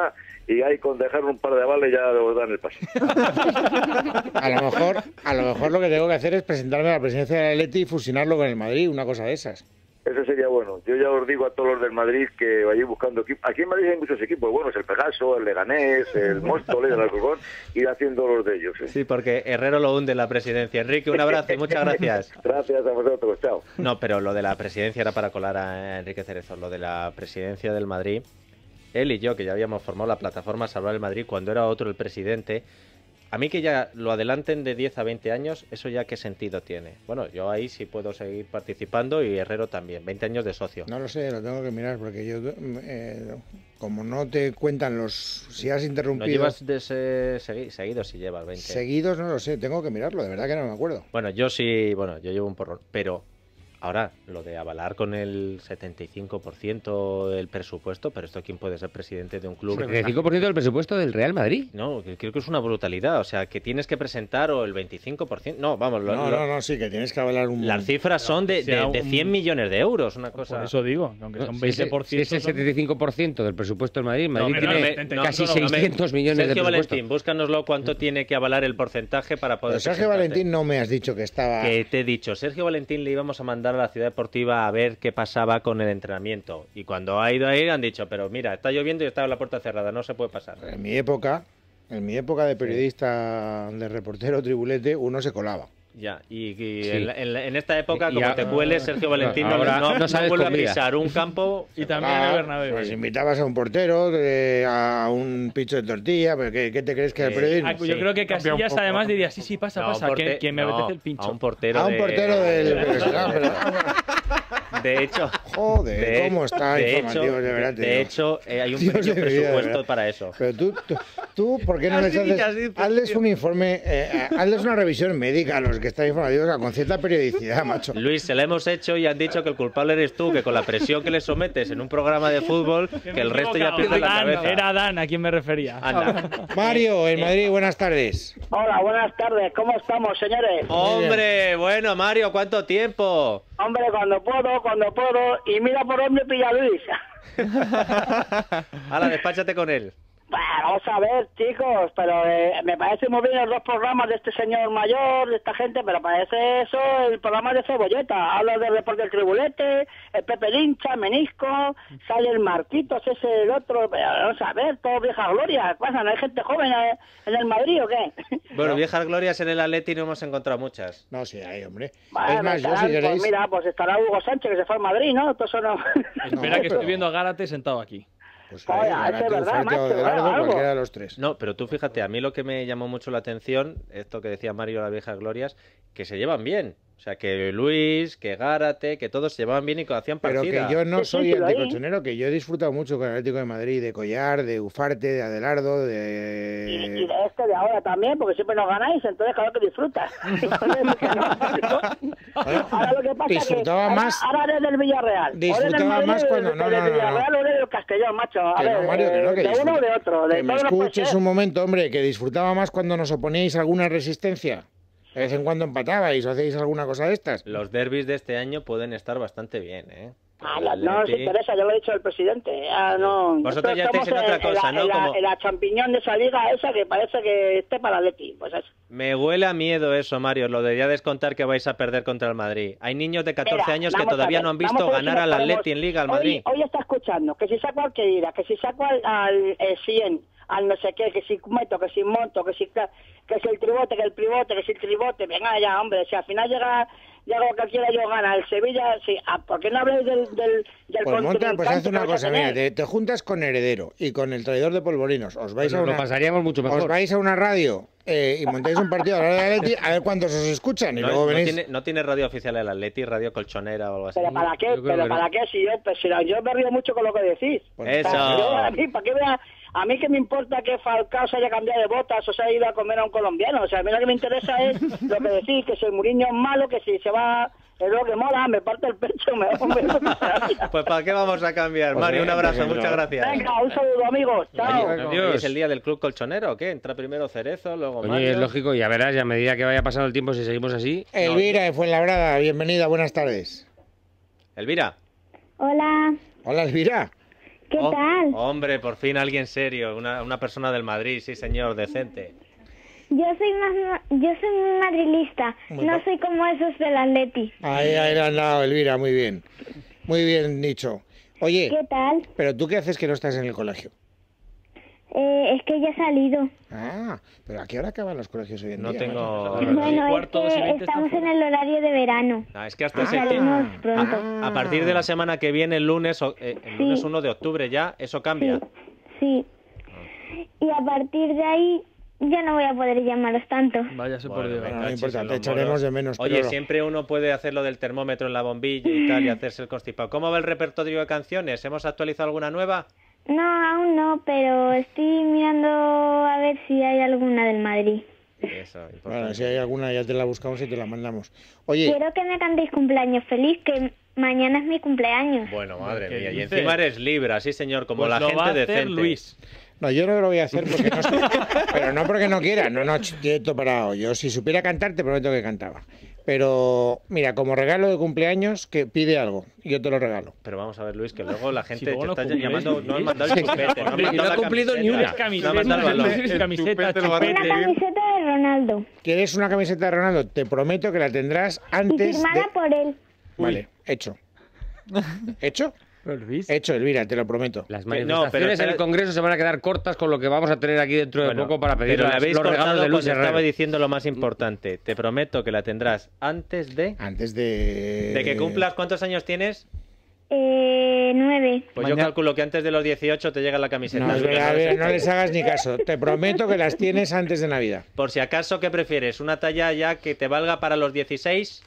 Speaker 10: y ahí con dejar un par de avales ya os dan el pase.
Speaker 3: A lo mejor lo que tengo que hacer es presentarme a la presidencia del Atleti y fusionarlo con el Madrid, una cosa de esas.
Speaker 10: Eso sería bueno. Yo ya os digo a todos los del Madrid que vayáis buscando equipos. Aquí en Madrid hay muchos equipos buenos, el Pegaso, el Leganés, el Móstoles, el Alcorcón, ir haciendo los de ellos.
Speaker 2: Sí, porque Herrero lo hunde en la presidencia. Enrique, un abrazo y muchas gracias.
Speaker 10: Gracias a vosotros, chao.
Speaker 2: No, pero lo de la presidencia era para colar a Enrique Cerezo. Lo de la presidencia del Madrid, él y yo, que ya habíamos formado la plataforma Salvar el Madrid cuando era otro el presidente, a mí que ya lo adelanten de 10 a 20 años, ¿eso ya qué sentido tiene? Bueno, yo ahí sí puedo seguir participando y Herrero también, 20 años de socio.
Speaker 3: No lo sé, lo tengo que mirar porque yo, como no te cuentan los... Si has interrumpido...
Speaker 2: ¿No llevas seguidos si llevas 20?
Speaker 3: Seguidos no lo sé, tengo que mirarlo, de verdad que no me acuerdo.
Speaker 2: Bueno, yo sí, yo llevo un porrón, pero... Ahora, lo de avalar con el 75% del presupuesto, pero esto ¿quién puede ser presidente de un club?
Speaker 5: ¿75% del presupuesto del Real Madrid?
Speaker 2: No, creo que es una brutalidad. O sea, que tienes que presentar o el 25%. No, vamos.
Speaker 3: No, sí, que tienes que avalar un...
Speaker 2: Las cifras son de 100 millones de euros, una cosa...
Speaker 6: Por eso digo, aunque son 20%...
Speaker 5: Si es el 75% del presupuesto del Madrid, Madrid tiene casi 600 millones de
Speaker 2: Sergio
Speaker 5: presupuesto.
Speaker 2: Valentín, búscanoslo cuánto tiene que avalar el porcentaje para poder...
Speaker 3: Pero Sergio Valentín no me has dicho que estaba...
Speaker 2: Que te he dicho, Sergio Valentín le íbamos a mandar a la Ciudad Deportiva a ver qué pasaba con el entrenamiento. Y cuando ha ido a ir han dicho, pero mira, está lloviendo y está la puerta cerrada, no se puede pasar.
Speaker 3: En mi época de periodista, de reportero tribulete, uno se colaba.
Speaker 2: Ya, y en esta época, como te cueles, Sergio Valentín no vuelve a pisar un campo.
Speaker 6: Y también el Bernabéu.
Speaker 3: Pues invitabas a un portero, a un picho de tortilla, pero ¿qué te crees que es el periodismo?
Speaker 6: Yo creo que Casillas además diría, sí, pasa, que me apetece el pincho.
Speaker 2: A un portero
Speaker 3: del...
Speaker 2: De hecho...
Speaker 3: Joder, ¿cómo está informativo?
Speaker 2: De hecho, hay un pequeño presupuesto para eso.
Speaker 3: Pero tú ¿por qué no les haces... Hazles un informe, hazles una revisión médica a los que están informativos con cierta periodicidad, macho.
Speaker 2: Luis, se la hemos hecho y han dicho que el culpable eres tú, que con la presión que le sometes en un programa de fútbol, que el resto ya pierde la cabeza.
Speaker 6: Era Dan a quien me refería.
Speaker 2: Anda.
Speaker 3: Mario, en Madrid, buenas tardes.
Speaker 11: Hola, buenas tardes. ¿Cómo estamos, señores?
Speaker 2: Hombre, bueno, Mario, ¿cuánto tiempo?
Speaker 11: Hombre, cuando puedo. Y mira por dónde pilla Luis.
Speaker 2: Hala, despáchate con él.
Speaker 11: Bueno, vamos a ver, chicos, pero me parece muy bien los dos programas de este señor mayor, de esta gente, pero parece eso el programa de Cebolleta. Habla del reporte del Tribulete, el Pepe Lincha, Menisco, sale el Marquitos, ese el otro, pero vamos a ver, todo vieja gloria. ¿Qué pasa? ¿No hay gente joven en el Madrid o qué?
Speaker 2: Bueno, viejas glorias en el Atleti no hemos encontrado muchas.
Speaker 3: No, sí hay, hombre.
Speaker 11: Bueno,
Speaker 3: es más, yo si queréis...
Speaker 11: Pues mira, pues estará Hugo Sánchez, que se fue al Madrid, ¿no? Todo eso no...
Speaker 6: Espera, que estoy viendo a Gárate sentado aquí.
Speaker 3: Pues
Speaker 11: oye, es verdad, macho,
Speaker 3: cualquiera de los tres.
Speaker 2: No, pero tú fíjate, a mí lo que me llamó mucho la atención, esto que decía Mario, las viejas glorias, que se llevan bien. O sea, que Luis, que Gárate, que todos se llevaban bien y que hacían partida.
Speaker 3: Pero que yo no soy anticolchonero, que yo he disfrutado mucho con el Atlético de Madrid, de Collar, de Ufarte, de Adelardo, de...
Speaker 11: Y de este de ahora también, porque siempre nos ganáis, entonces claro que disfrutas. Ahora lo que pasa
Speaker 3: disfrutaba
Speaker 11: es que
Speaker 3: más...
Speaker 11: ahora eres del Villarreal.
Speaker 3: Disfrutaba más cuando...
Speaker 11: No, del Villarreal o del Castellón, macho. A ver,
Speaker 3: Mario,
Speaker 11: de uno o de otro.
Speaker 3: Que me escuches un momento, hombre, que disfrutaba más cuando nos oponíais alguna resistencia. De vez en cuando empatabais o hacéis alguna cosa de estas.
Speaker 2: Los derbis de este año pueden estar bastante bien, ¿eh?
Speaker 11: No nos interesa, ya lo ha dicho el presidente. No.
Speaker 2: Vosotros ya estáis en otra cosa, ¿no?
Speaker 11: En la champiñón de esa liga esa que parece que esté para Atleti. Pues eso.
Speaker 2: Me huele a miedo eso, Mario, lo de ya descontar que vais a perder contra el Madrid. Hay niños de 14 años que todavía no han visto ganar al Atleti en Liga, al Madrid.
Speaker 11: Hoy está escuchando que si saco al Kedira, que si saco al 100, al no sé qué, que si meto, que si monto, que si el tribote, que el pivote, que si el tribote, venga ya, hombre, si al final llega cualquiera yo gana, el Sevilla, sí, ¿por qué no habláis del
Speaker 3: pues monta, pues haz una cosa, mira, te juntas con Heredero y con el traidor de polvorinos, os vais a una...
Speaker 5: Lo pasaríamos mucho mejor.
Speaker 3: Os vais a una radio y montáis un partido a la hora de Atleti, a ver cuántos os escuchan y luego venís...
Speaker 2: No tiene radio oficial el Atleti, radio colchonera o algo así.
Speaker 11: ¿Pero para qué? ¿Para qué? Si yo me río mucho con lo que decís.
Speaker 2: Pues eso.
Speaker 11: ¿Para qué vea? A mí que me importa que Falcao se haya cambiado de botas o se haya ido a comer a un colombiano. O sea, a mí lo que me interesa es lo que decís, que si el Mourinho es malo, que si se va... Es lo que mola, me parte el pecho,
Speaker 2: Pues ¿para qué vamos a cambiar? Mario, un abrazo, muchas gracias.
Speaker 11: Venga, un saludo, amigos. Chao.
Speaker 2: Adiós. ¿Es el día del club colchonero o qué? ¿Entra primero Cerezo, luego Mario?
Speaker 5: Oye, es lógico, ya verás, y a medida que vaya pasando el tiempo, si seguimos así...
Speaker 3: Elvira de Fuenlabrada, bienvenida, buenas tardes.
Speaker 2: Elvira.
Speaker 12: Hola.
Speaker 3: Hola, Elvira.
Speaker 12: ¿Qué tal?
Speaker 2: Hombre, por fin alguien serio, una persona del Madrid, sí señor, decente.
Speaker 12: Yo soy muy madrilista, no soy como esos del Atleti.
Speaker 3: Ahí le han dado, Elvira, muy bien. Muy bien dicho. Oye,
Speaker 12: ¿Qué tal?
Speaker 3: ¿pero tú qué haces que no estás en el colegio?
Speaker 12: Es que ya he salido.
Speaker 3: Ah, pero ¿a qué hora acaban los colegios hoy en día?
Speaker 2: No tengo...
Speaker 12: Bueno, es que estamos en el horario de verano.
Speaker 2: Es que hasta
Speaker 12: Salimos pronto.
Speaker 2: a partir de la semana que viene, el lunes 1 de octubre ya, eso cambia.
Speaker 12: Sí. Y a partir de ahí ya no voy a poder llamaros tanto.
Speaker 6: Váyase por Dios.
Speaker 3: No importa, te echaremos de menos.
Speaker 2: Oye,
Speaker 3: pero...
Speaker 2: siempre uno puede hacer lo del termómetro en la bombilla y tal y hacerse el constipado. ¿Cómo va el repertorio de canciones? ¿Hemos actualizado alguna nueva?
Speaker 12: No, aún no, pero estoy mirando a ver si hay alguna del Madrid.
Speaker 2: Eso,
Speaker 3: bueno, si hay alguna ya te la buscamos y te la mandamos. Oye,
Speaker 12: quiero que me cantéis cumpleaños feliz, que mañana es mi cumpleaños.
Speaker 2: Bueno, madre
Speaker 6: ¿Qué
Speaker 2: mía, y
Speaker 6: dices?
Speaker 2: encima eres Libra, sí señor, como
Speaker 6: Pues
Speaker 2: la
Speaker 6: lo
Speaker 2: gente
Speaker 6: va a hacer
Speaker 2: decente.
Speaker 6: Luis.
Speaker 3: no, yo no lo voy a hacer porque no estoy... Pero no porque no quiera, no, quieto parado. Yo si supiera cantar te prometo que cantaba. Pero mira, como regalo de cumpleaños, que pide algo y yo te lo regalo.
Speaker 2: Pero vamos a ver, Luis, que luego la gente
Speaker 6: luego
Speaker 2: te
Speaker 6: no
Speaker 2: está
Speaker 6: cumples,
Speaker 2: llamando, no han
Speaker 6: Luis.
Speaker 2: mandado el chupete, no han mandado
Speaker 5: no ha
Speaker 2: la
Speaker 5: cumplido
Speaker 2: camiseta,
Speaker 5: ni una.
Speaker 2: no han mandado el balón.
Speaker 6: Camiseta,
Speaker 4: te lo va a
Speaker 12: Una
Speaker 6: chupete.
Speaker 12: camiseta de Ronaldo,
Speaker 3: ¿Quieres una camiseta de Ronaldo? Te prometo que la tendrás
Speaker 12: y
Speaker 3: antes
Speaker 12: firmada
Speaker 3: de...
Speaker 12: por él.
Speaker 3: Vale, hecho. ¿Hecho?
Speaker 6: Pero Luis,
Speaker 3: Hecho, Elvira, te lo prometo.
Speaker 5: Las
Speaker 2: No, pero
Speaker 5: manifestaciones en el Congreso se van a quedar cortas con lo que vamos a tener aquí dentro de
Speaker 2: Bueno,
Speaker 5: poco para pedir
Speaker 2: pero le habéis
Speaker 5: los regalos
Speaker 2: cortado
Speaker 5: de Luis
Speaker 2: cuando estaba
Speaker 5: Herrero.
Speaker 2: diciendo lo más importante. Te prometo que la tendrás antes de...
Speaker 3: Antes de...
Speaker 2: ¿De que cumplas cuántos años tienes?
Speaker 12: 9.
Speaker 2: Pues yo calculo que antes de los 18 te llega la camiseta.
Speaker 3: No, es
Speaker 2: Así que
Speaker 3: verdad,
Speaker 2: no les-
Speaker 3: no les hagas ni caso. Te prometo que las tienes antes de Navidad.
Speaker 2: Por si acaso, ¿qué prefieres? ¿Una talla ya que te valga para los 16?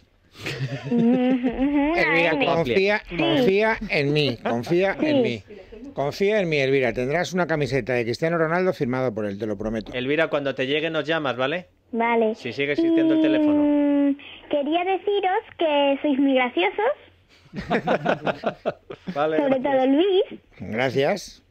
Speaker 3: Elvira, confía en mí, confía en mí. Confía en mí, Elvira. Tendrás una camiseta de Cristiano Ronaldo firmada por él, te lo prometo.
Speaker 2: Elvira, cuando te llegue nos llamas, ¿vale?
Speaker 12: Vale.
Speaker 2: Si sigue existiendo el teléfono.
Speaker 12: Quería deciros que sois muy graciosos,
Speaker 2: Vale.
Speaker 12: sobre todo Luis,
Speaker 3: Gracias.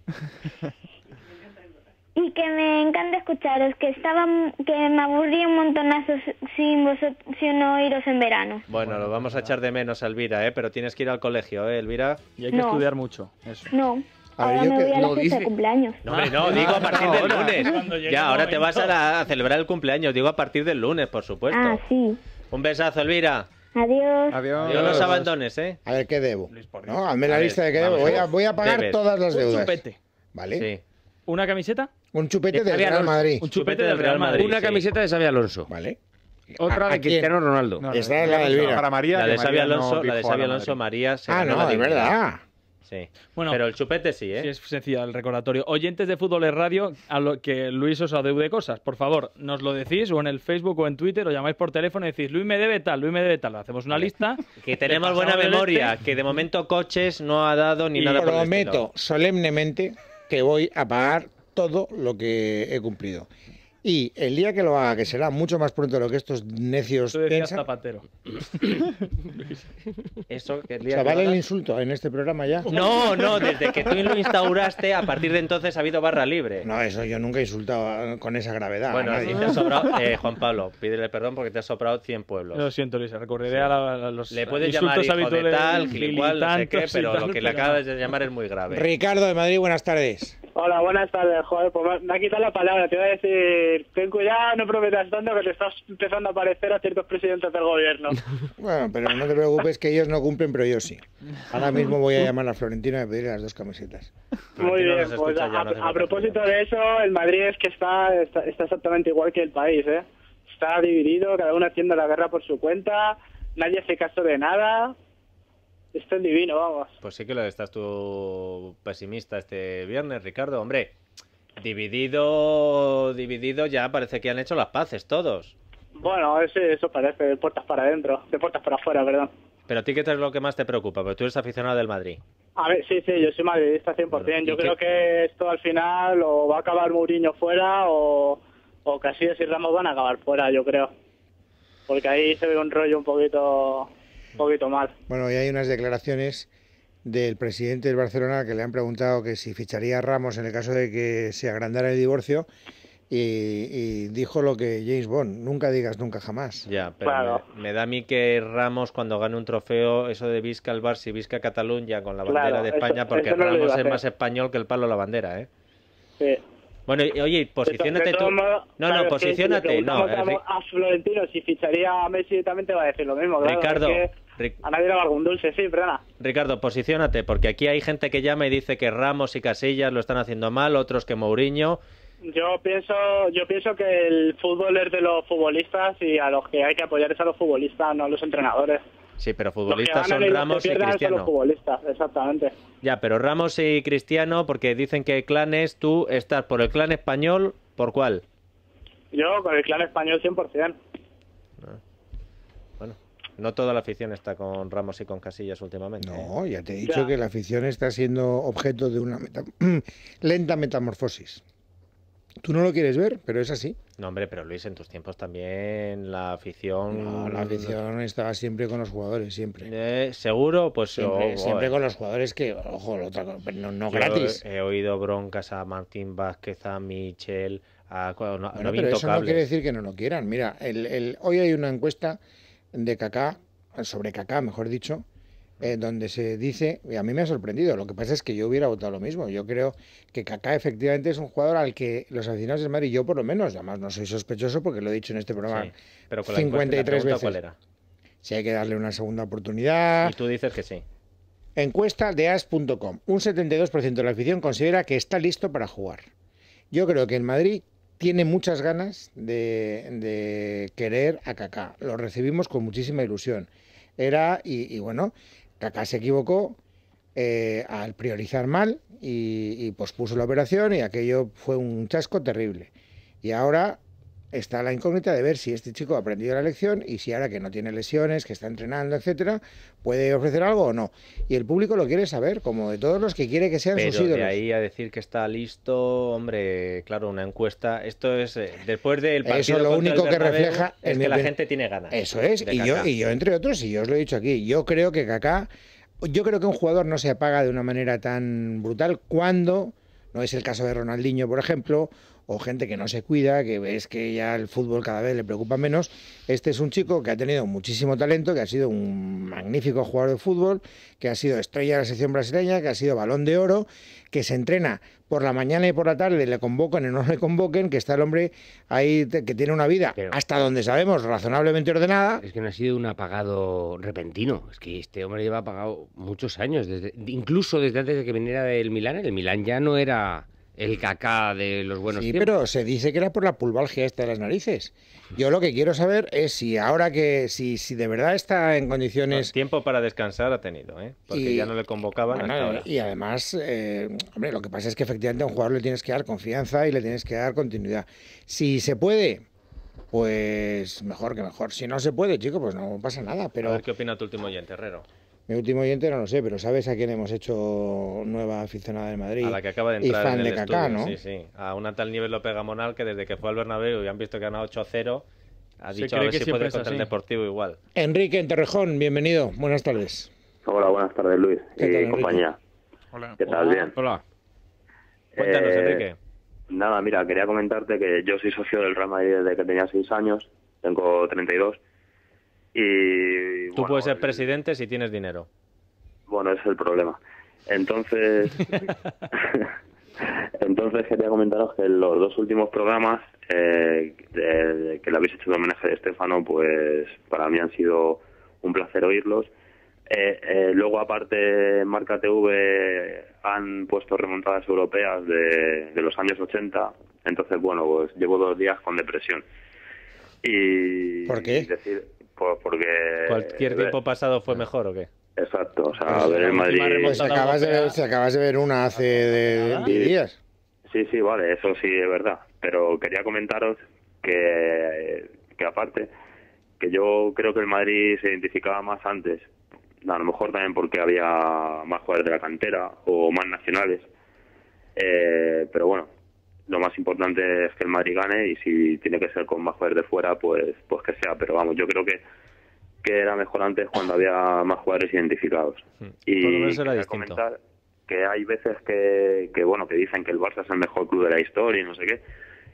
Speaker 12: y que me encanta escucharos, que me aburría un montonazo sin no oíros en verano.
Speaker 2: Bueno, lo vamos a echar de menos a Elvira, ¿eh? Pero tienes que ir al colegio, ¿eh, Elvira?
Speaker 6: y hay que
Speaker 12: No.
Speaker 6: estudiar mucho. Eso.
Speaker 12: No,
Speaker 3: A ver,
Speaker 12: ahora
Speaker 3: yo
Speaker 12: me
Speaker 3: que-
Speaker 12: voy a la
Speaker 5: lo
Speaker 12: fiesta de
Speaker 5: dice.
Speaker 12: cumpleaños.
Speaker 2: No, hombre, no, digo a partir del lunes.
Speaker 6: Cuando llegue
Speaker 2: Ya,
Speaker 6: el
Speaker 2: ahora te vas
Speaker 6: momento.
Speaker 2: a celebrar el cumpleaños. Digo a partir del lunes, por supuesto.
Speaker 12: Ah, sí.
Speaker 2: Un besazo, Elvira.
Speaker 12: Adiós.
Speaker 4: Adiós.
Speaker 2: No nos abandones, ¿eh?
Speaker 3: A ver, ¿qué debo?
Speaker 6: por Dios.
Speaker 3: No, hazme la
Speaker 2: A ver,
Speaker 3: lista de qué debo.
Speaker 2: vamos.
Speaker 3: Voy a pagar
Speaker 2: Debes.
Speaker 3: todas las
Speaker 6: Un
Speaker 3: deudas.
Speaker 6: chupete.
Speaker 3: ¿Vale?
Speaker 2: Sí.
Speaker 6: ¿Una camiseta?
Speaker 3: Un chupete
Speaker 5: De
Speaker 3: del
Speaker 5: Xavi
Speaker 3: Real
Speaker 5: Alonso.
Speaker 3: Madrid.
Speaker 6: Un chupete del Real Madrid.
Speaker 5: Una
Speaker 2: sí.
Speaker 5: camiseta de Xavi Alonso.
Speaker 3: ¿Vale?
Speaker 5: Otra
Speaker 3: ¿A
Speaker 5: de
Speaker 3: quién?
Speaker 5: Cristiano Ronaldo.
Speaker 4: No,
Speaker 3: Esta es la de Elvira.
Speaker 4: Para María,
Speaker 2: La
Speaker 4: que
Speaker 2: de Xavi
Speaker 4: María no
Speaker 2: Alonso, la de
Speaker 4: dijo a
Speaker 2: Xavi
Speaker 4: la
Speaker 2: Alonso,
Speaker 4: Madrid.
Speaker 2: María se
Speaker 3: Ah,
Speaker 2: ganó
Speaker 3: no,
Speaker 2: la
Speaker 3: es
Speaker 2: dignidad.
Speaker 3: verdad.
Speaker 2: Sí.
Speaker 6: Bueno,
Speaker 2: Pero el chupete sí, ¿eh?
Speaker 6: sí, es sencillo el recordatorio. Oyentes de Fútbol es Radio, a lo que Luis os adeude cosas, por favor, nos lo decís o en el Facebook o en Twitter, o llamáis por teléfono y decís, Luis me debe tal, Luis me debe tal. Hacemos una lista.
Speaker 2: Que tenemos
Speaker 6: le
Speaker 2: buena
Speaker 6: pasamos el
Speaker 2: memoria,
Speaker 6: este.
Speaker 2: que de momento coches no ha dado ni
Speaker 6: Y
Speaker 2: nada por el
Speaker 3: Prometo
Speaker 2: estilo.
Speaker 3: solemnemente que voy a pagar todo lo que he cumplido. Y el día que lo haga, que será mucho más pronto de lo que estos necios
Speaker 6: Tú decías
Speaker 3: piensan...
Speaker 6: Zapatero.
Speaker 2: Eso, que el
Speaker 3: O
Speaker 2: día
Speaker 3: sea,
Speaker 2: que
Speaker 3: ¿vale
Speaker 2: lo
Speaker 3: el
Speaker 2: hagas-
Speaker 3: insulto en este programa ya?
Speaker 2: No, desde que tú lo instauraste, a partir de entonces ha habido barra libre.
Speaker 3: No, eso yo nunca he insultado con esa gravedad
Speaker 2: Bueno,
Speaker 3: a
Speaker 2: si
Speaker 3: nadie.
Speaker 2: te ha sobrado, Juan Pablo, pídele perdón porque te ha sobrado 100 pueblos.
Speaker 6: Lo siento, Luis, recurriré a los
Speaker 2: Le puedes llamar
Speaker 6: insultos
Speaker 2: hijo de
Speaker 6: habituales,
Speaker 2: tal, gilipollas, no sé qué,
Speaker 6: militantes y
Speaker 2: pero
Speaker 6: tal,
Speaker 2: lo que le
Speaker 6: pero
Speaker 2: acabas de llamar es muy grave.
Speaker 3: Ricardo de Madrid, buenas tardes.
Speaker 11: Hola, buenas tardes. Joder, pues me ha quitado la palabra. Te iba a decir, ten cuidado, no prometas tanto que te estás empezando a parecer a ciertos presidentes del gobierno.
Speaker 3: Bueno, pero no te preocupes que ellos no cumplen, pero yo sí. Ahora mismo voy a llamar a Florentino y a pedirle las 2 camisetas.
Speaker 11: Muy
Speaker 2: Florentino
Speaker 11: bien,
Speaker 2: nos
Speaker 11: pues
Speaker 2: escucha ya, no hace
Speaker 11: a
Speaker 2: falta
Speaker 11: propósito
Speaker 2: que
Speaker 11: de eso, el Madrid es que está exactamente igual que el país, ¿eh? Está dividido, cada uno haciendo la guerra por su cuenta, nadie hace caso de nada. Esto es divino, vamos.
Speaker 2: Pues sí que lo estás tú pesimista este viernes, Ricardo. Hombre, dividido ya parece que han hecho las paces todos.
Speaker 11: Bueno, eso parece, de puertas para adentro, de puertas para afuera, perdón.
Speaker 2: Pero a ti, ¿qué es lo que más te preocupa? Porque tú eres aficionado del Madrid.
Speaker 11: A ver, sí, yo soy madridista 100%.
Speaker 2: Bueno,
Speaker 11: yo
Speaker 2: ¿y
Speaker 11: creo
Speaker 2: qué?
Speaker 11: que esto al final o va a acabar Mourinho fuera o Casillas y Ramos van a acabar fuera, yo creo. Porque ahí se ve un rollo un poquito mal.
Speaker 3: Bueno, y hay unas declaraciones del presidente del Barcelona que le han preguntado que si ficharía a Ramos en el caso de que se agrandara el divorcio y dijo lo que James Bond, nunca digas nunca jamás.
Speaker 2: Ya, pero
Speaker 11: Claro.
Speaker 2: me da a mí que Ramos cuando gane un trofeo, eso de Visca el Barça y Visca Catalunya con la bandera
Speaker 11: Claro,
Speaker 2: de España,
Speaker 11: eso-
Speaker 2: porque
Speaker 11: eso no lo iba
Speaker 2: Ramos
Speaker 11: a
Speaker 2: es
Speaker 11: hacer.
Speaker 2: más español que el palo de la bandera, ¿eh?
Speaker 11: Sí.
Speaker 2: Bueno, oye, posiciónate
Speaker 11: De
Speaker 2: tú.
Speaker 11: todos modos,
Speaker 2: No,
Speaker 11: claro,
Speaker 2: no,
Speaker 11: es que
Speaker 2: posiciónate.
Speaker 11: si le
Speaker 2: No,
Speaker 11: preguntamos a Florentino si ficharía a Messi, también te va a decir lo mismo. Claro,
Speaker 2: Ricardo,
Speaker 11: es que a nadie le va algún dulce, sí, perdona.
Speaker 2: Ricardo, posiciónate, porque aquí hay gente que llama y dice que Ramos y Casillas lo están haciendo mal, otros que Mourinho.
Speaker 11: Yo pienso que el fútbol es de los futbolistas y a los que hay que apoyar es a los futbolistas, no a los entrenadores.
Speaker 2: Sí, pero
Speaker 11: Los que
Speaker 2: futbolistas
Speaker 11: ganan
Speaker 2: son
Speaker 11: y los que
Speaker 2: Ramos y
Speaker 11: pierden son los
Speaker 2: Cristiano.
Speaker 11: futbolistas, exactamente.
Speaker 2: Ya, pero Ramos y Cristiano, porque dicen que clanes, tú estás por el clan español, ¿por cuál?
Speaker 11: Yo con el clan español 100%.
Speaker 2: Bueno, no toda la afición está con Ramos y con Casillas últimamente.
Speaker 3: No, ya te he dicho
Speaker 11: Ya.
Speaker 3: que la afición está siendo objeto de una lenta metamorfosis. Tú no lo quieres ver, pero es así.
Speaker 2: No, hombre, pero Luis, en tus tiempos también la afición...
Speaker 3: No, la afición estaba siempre con los jugadores, siempre.
Speaker 2: ¿Seguro? Pues
Speaker 3: Siempre,
Speaker 2: oh,
Speaker 3: siempre
Speaker 2: oh,
Speaker 3: con los jugadores que, ojo, la otra cosa, pero no
Speaker 2: yo
Speaker 3: gratis.
Speaker 2: He oído broncas a Martín Vázquez, a Michel, a... No,
Speaker 3: Bueno,
Speaker 2: no
Speaker 3: pero eso no
Speaker 2: intocables.
Speaker 3: quiere decir que no lo quieran. Mira, hoy hay una encuesta de Kaká, sobre Kaká, mejor dicho, donde se dice, y a mí me ha sorprendido, lo que pasa es que yo hubiera votado lo mismo. Yo creo que Kaká efectivamente es un jugador al que los aficionados del Madrid, yo por lo menos, además no soy sospechoso porque lo he dicho en este programa
Speaker 2: Sí, pero con la
Speaker 3: 53
Speaker 2: pregunta,
Speaker 3: veces.
Speaker 2: ¿cuál era?
Speaker 3: Si hay que darle una segunda oportunidad.
Speaker 2: Y tú dices que sí.
Speaker 3: Encuesta de as.com. Un 72% de la afición considera que está listo para jugar. Yo creo que el Madrid tiene muchas ganas de querer a Kaká. Lo recibimos con muchísima ilusión. Y bueno, Kaká se equivocó al priorizar mal y pospuso la operación y aquello fue un chasco terrible. Y ahora está la incógnita de ver si este chico ha aprendido la lección y si ahora que no tiene lesiones, que está entrenando, etcétera, puede ofrecer algo o no. Y el público lo quiere saber, como de todos los que quiere que sean
Speaker 2: Pero
Speaker 3: sus ídolos.
Speaker 2: de ahí a decir que está listo, hombre, claro, una encuesta. Esto es después del partido.
Speaker 3: Eso lo
Speaker 2: contra
Speaker 3: único
Speaker 2: el
Speaker 3: que
Speaker 2: Bernabéu,
Speaker 3: refleja
Speaker 2: es
Speaker 3: en
Speaker 2: que
Speaker 3: mi
Speaker 2: la
Speaker 3: opinión.
Speaker 2: gente tiene ganas.
Speaker 3: Eso es,
Speaker 2: de
Speaker 3: y
Speaker 2: Kaká.
Speaker 3: yo entre otros, y yo os lo he dicho aquí, yo creo que Kaká, yo creo que un jugador no se apaga de una manera tan brutal cuando, no es el caso de Ronaldinho, por ejemplo, o gente que no se cuida, que ves que ya el fútbol cada vez le preocupa menos. Este es un chico que ha tenido muchísimo talento, que ha sido un magnífico jugador de fútbol, que ha sido estrella de la selección brasileña, que ha sido Balón de Oro, que se entrena por la mañana y por la tarde, le convocan o no le convoquen, que está el hombre ahí que tiene una vida, hasta donde sabemos, razonablemente ordenada.
Speaker 5: Es que no ha sido un apagado repentino. Es que este hombre lleva apagado muchos años, incluso desde antes de que viniera del Milán. El Milán ya no era el Kaká de los buenos
Speaker 3: Sí,
Speaker 5: tiempos.
Speaker 3: pero se dice que era por la pulvalgia esta de las narices. Yo lo que quiero saber es si ahora si de verdad está en condiciones...
Speaker 2: Tiempo para descansar ha tenido, ¿eh? Porque
Speaker 3: Y-
Speaker 2: ya no le convocaban
Speaker 3: Bueno,
Speaker 2: hasta ahora.
Speaker 3: y además, hombre, lo que pasa es que efectivamente a un jugador le tienes que dar confianza y le tienes que dar continuidad. Si se puede, pues mejor que mejor. Si no se puede, chico, pues no pasa nada.
Speaker 2: A
Speaker 3: Pero
Speaker 2: ver qué opina tu último oyente, Herrero.
Speaker 3: mi último oyente no lo sé, pero ¿sabes a quién hemos hecho nueva aficionada de Madrid?
Speaker 2: A la que acaba de
Speaker 3: y
Speaker 2: entrar
Speaker 3: fan
Speaker 2: en el
Speaker 3: de Kaká,
Speaker 2: estudio,
Speaker 3: ¿no?
Speaker 2: sí, sí. A una tal nivel lo pega Monal que desde que fue al Bernabéu y han visto que han ganado 8-0, ha
Speaker 6: Se
Speaker 2: dicho a
Speaker 6: cree
Speaker 2: ver
Speaker 6: que
Speaker 2: si
Speaker 6: siempre
Speaker 2: puede
Speaker 6: es
Speaker 2: contra el
Speaker 6: así.
Speaker 2: Deportivo igual.
Speaker 3: Enrique en Torrejón, bienvenido. Buenas tardes.
Speaker 10: Hola, buenas tardes, Luis
Speaker 3: ¿Qué tal,
Speaker 10: y
Speaker 3: Enrique?
Speaker 10: compañía.
Speaker 4: Hola.
Speaker 10: ¿Qué tal? Bien.
Speaker 2: Hola. Cuéntanos, Enrique.
Speaker 10: Nada, mira, quería comentarte que yo soy socio del Real Madrid desde que tenía 6 años, tengo 32, y
Speaker 2: Tú puedes ser presidente si tienes dinero.
Speaker 10: bueno, ese es el problema. Entonces, entonces quería comentaros que los dos últimos programas que le habéis hecho de homenaje de Estéfano, pues para mí han sido un placer oírlos. Luego, aparte, en Marca TV han puesto remontadas europeas de los años 80. Entonces, bueno, pues llevo 2 días con depresión. Y
Speaker 3: ¿Por qué?
Speaker 10: Porque...
Speaker 2: ¿Cualquier tiempo pasado fue mejor o qué?
Speaker 10: Exacto, o sea, ver el Madrid...
Speaker 3: Pues acabas de ver una hace de 10 días.
Speaker 10: Sí, sí, vale, eso sí es verdad. Pero quería comentaros que aparte, que yo creo que el Madrid se identificaba más antes, a lo mejor también porque había más jugadores de la cantera o más nacionales. Pero bueno, lo más importante es que el Madrid gane y si tiene que ser con más jugadores de fuera, pues que sea. Pero vamos, yo creo que era mejor antes cuando había más jugadores identificados. Y
Speaker 2: Por lo menos era
Speaker 10: quería
Speaker 2: distinto.
Speaker 10: comentar que hay veces que bueno, que dicen que el Barça es el mejor club de la historia y no sé qué.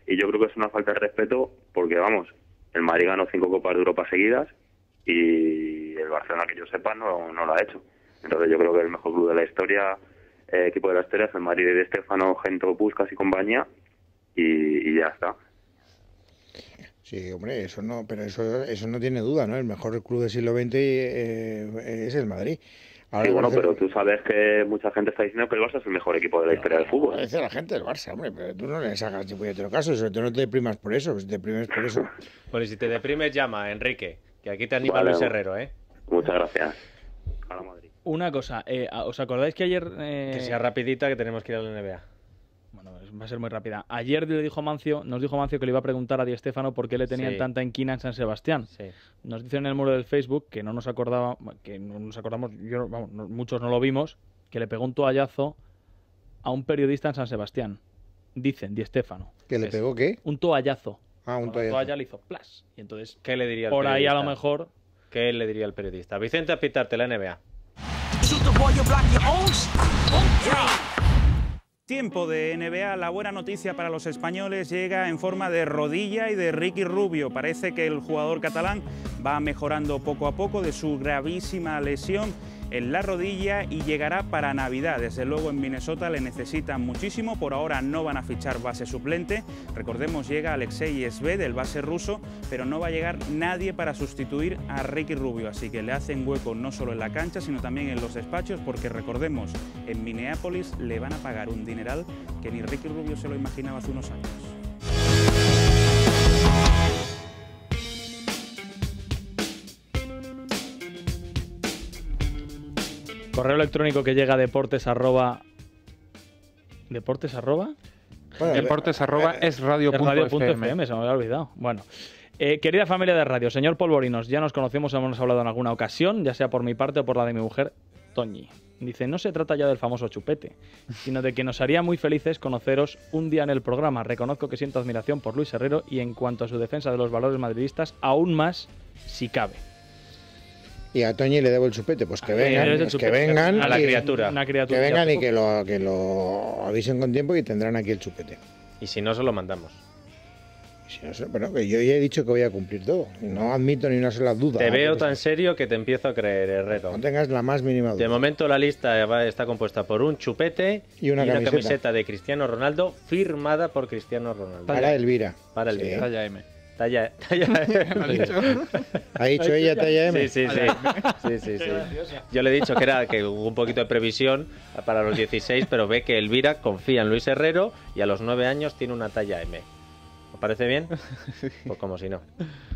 Speaker 10: Y yo creo que es una falta de respeto porque, vamos, el Madrid ganó 5 Copas de Europa seguidas y el Barcelona, que yo sepa, no lo ha hecho. Entonces yo creo que el mejor club de la historia, equipo de la historia, es el Madrid de Stéfano, Gento, Puskás y compañía, y ya está.
Speaker 3: Sí, hombre, eso no, pero eso no tiene duda, ¿no? El mejor club del siglo XX es el Madrid. Ahora
Speaker 10: Sí, bueno, pero tú sabes que mucha gente está diciendo que el Barça es el mejor equipo de la historia del fútbol.
Speaker 3: Dice la gente del Barça, hombre, pero tú no le sacas ni puñetero caso, sobre todo no te deprimas por eso, si te deprimes por eso.
Speaker 2: Pues si te deprimes, llama, Enrique, que aquí te anima
Speaker 10: Vale,
Speaker 2: Luis Herrero, ¿eh?
Speaker 10: Muchas gracias. A la Madrid.
Speaker 6: Una cosa, ¿os acordáis que ayer...
Speaker 2: Que sea rapidita, que tenemos que ir a la NBA.
Speaker 6: Bueno, va a ser muy rápida. Ayer nos dijo Mancio que le iba a preguntar a Di Stéfano por qué le tenían
Speaker 2: Sí.
Speaker 6: tanta inquina en San Sebastián.
Speaker 2: Sí.
Speaker 6: Nos dicen en el muro del Facebook que no nos acordamos, muchos no lo vimos, que le pegó un toallazo a un periodista en San Sebastián. Dicen Di Stéfano.
Speaker 3: ¿Que le pegó qué?
Speaker 6: Un toallazo.
Speaker 3: Ah, un
Speaker 6: Con la
Speaker 3: toallazo.
Speaker 6: toalla le hizo plas. Y entonces,
Speaker 2: ¿Qué le diría al
Speaker 6: por
Speaker 2: periodista?
Speaker 6: ahí a lo mejor...
Speaker 2: ¿Qué le diría al periodista? Vicente, a pitarte la NBA.
Speaker 13: Tiempo de NBA, la buena noticia para los españoles llega en forma de rodilla y de Ricky Rubio. Parece que el jugador catalán va mejorando poco a poco de su gravísima lesión en la rodilla y llegará para Navidad. Desde luego en Minnesota le necesitan muchísimo, por ahora no van a fichar base suplente. Recordemos, llega Alexei Esved, el base ruso, pero no va a llegar nadie para sustituir a Ricky Rubio, así que le hacen hueco no solo en la cancha, sino también en los despachos, porque recordemos, en Minneapolis le van a pagar un dineral que ni Ricky Rubio se lo imaginaba hace unos años.
Speaker 6: Correo electrónico que llega a deportes arroba... ¿Deportes arroba?
Speaker 3: Bueno,
Speaker 4: Deportes arroba es radio.fm.
Speaker 6: Radio.fm, se me había olvidado. Bueno, querida familia de radio, señor Polvorinos, ya nos conocemos, hemos hablado en alguna ocasión, ya sea por mi parte o por la de mi mujer, Toñi. Dice, no se trata ya del famoso chupete, sino de que nos haría muy felices conoceros un día en el programa. Reconozco que siento admiración por Luis Herrero y en cuanto a su defensa de los valores madridistas, aún más si cabe.
Speaker 3: Y a Toñi le debo el chupete, pues que vengan,
Speaker 6: eres el
Speaker 3: que
Speaker 6: chupete.
Speaker 3: vengan
Speaker 2: A la
Speaker 3: y-
Speaker 2: criatura.
Speaker 6: Una criatura.
Speaker 3: que vengan y que lo avisen con tiempo y tendrán aquí el chupete.
Speaker 2: Y si no, se lo mandamos.
Speaker 3: Y si no sé, bueno, que yo ya he dicho que voy a cumplir todo. Y no admito ni una sola duda.
Speaker 2: Te veo
Speaker 3: Porque
Speaker 2: tan serio que te empiezo a creer, Herrero.
Speaker 3: no tengas la más mínima duda.
Speaker 2: De momento la lista está compuesta por un chupete
Speaker 3: Y una camiseta.
Speaker 2: de Cristiano Ronaldo firmada por Cristiano Ronaldo.
Speaker 3: Para Elvira.
Speaker 2: Para el
Speaker 3: Sí.
Speaker 2: día.
Speaker 4: Talla M.
Speaker 2: Talla.
Speaker 4: ¿Lo has dicho?
Speaker 3: ¿Ha dicho ella talla M?
Speaker 2: Sí. Yo le he dicho que hubo un poquito de previsión para los 16, pero ve que Elvira confía en Luis Herrero y a los 9 años tiene una talla M. ¿Os parece bien? Pues como si no.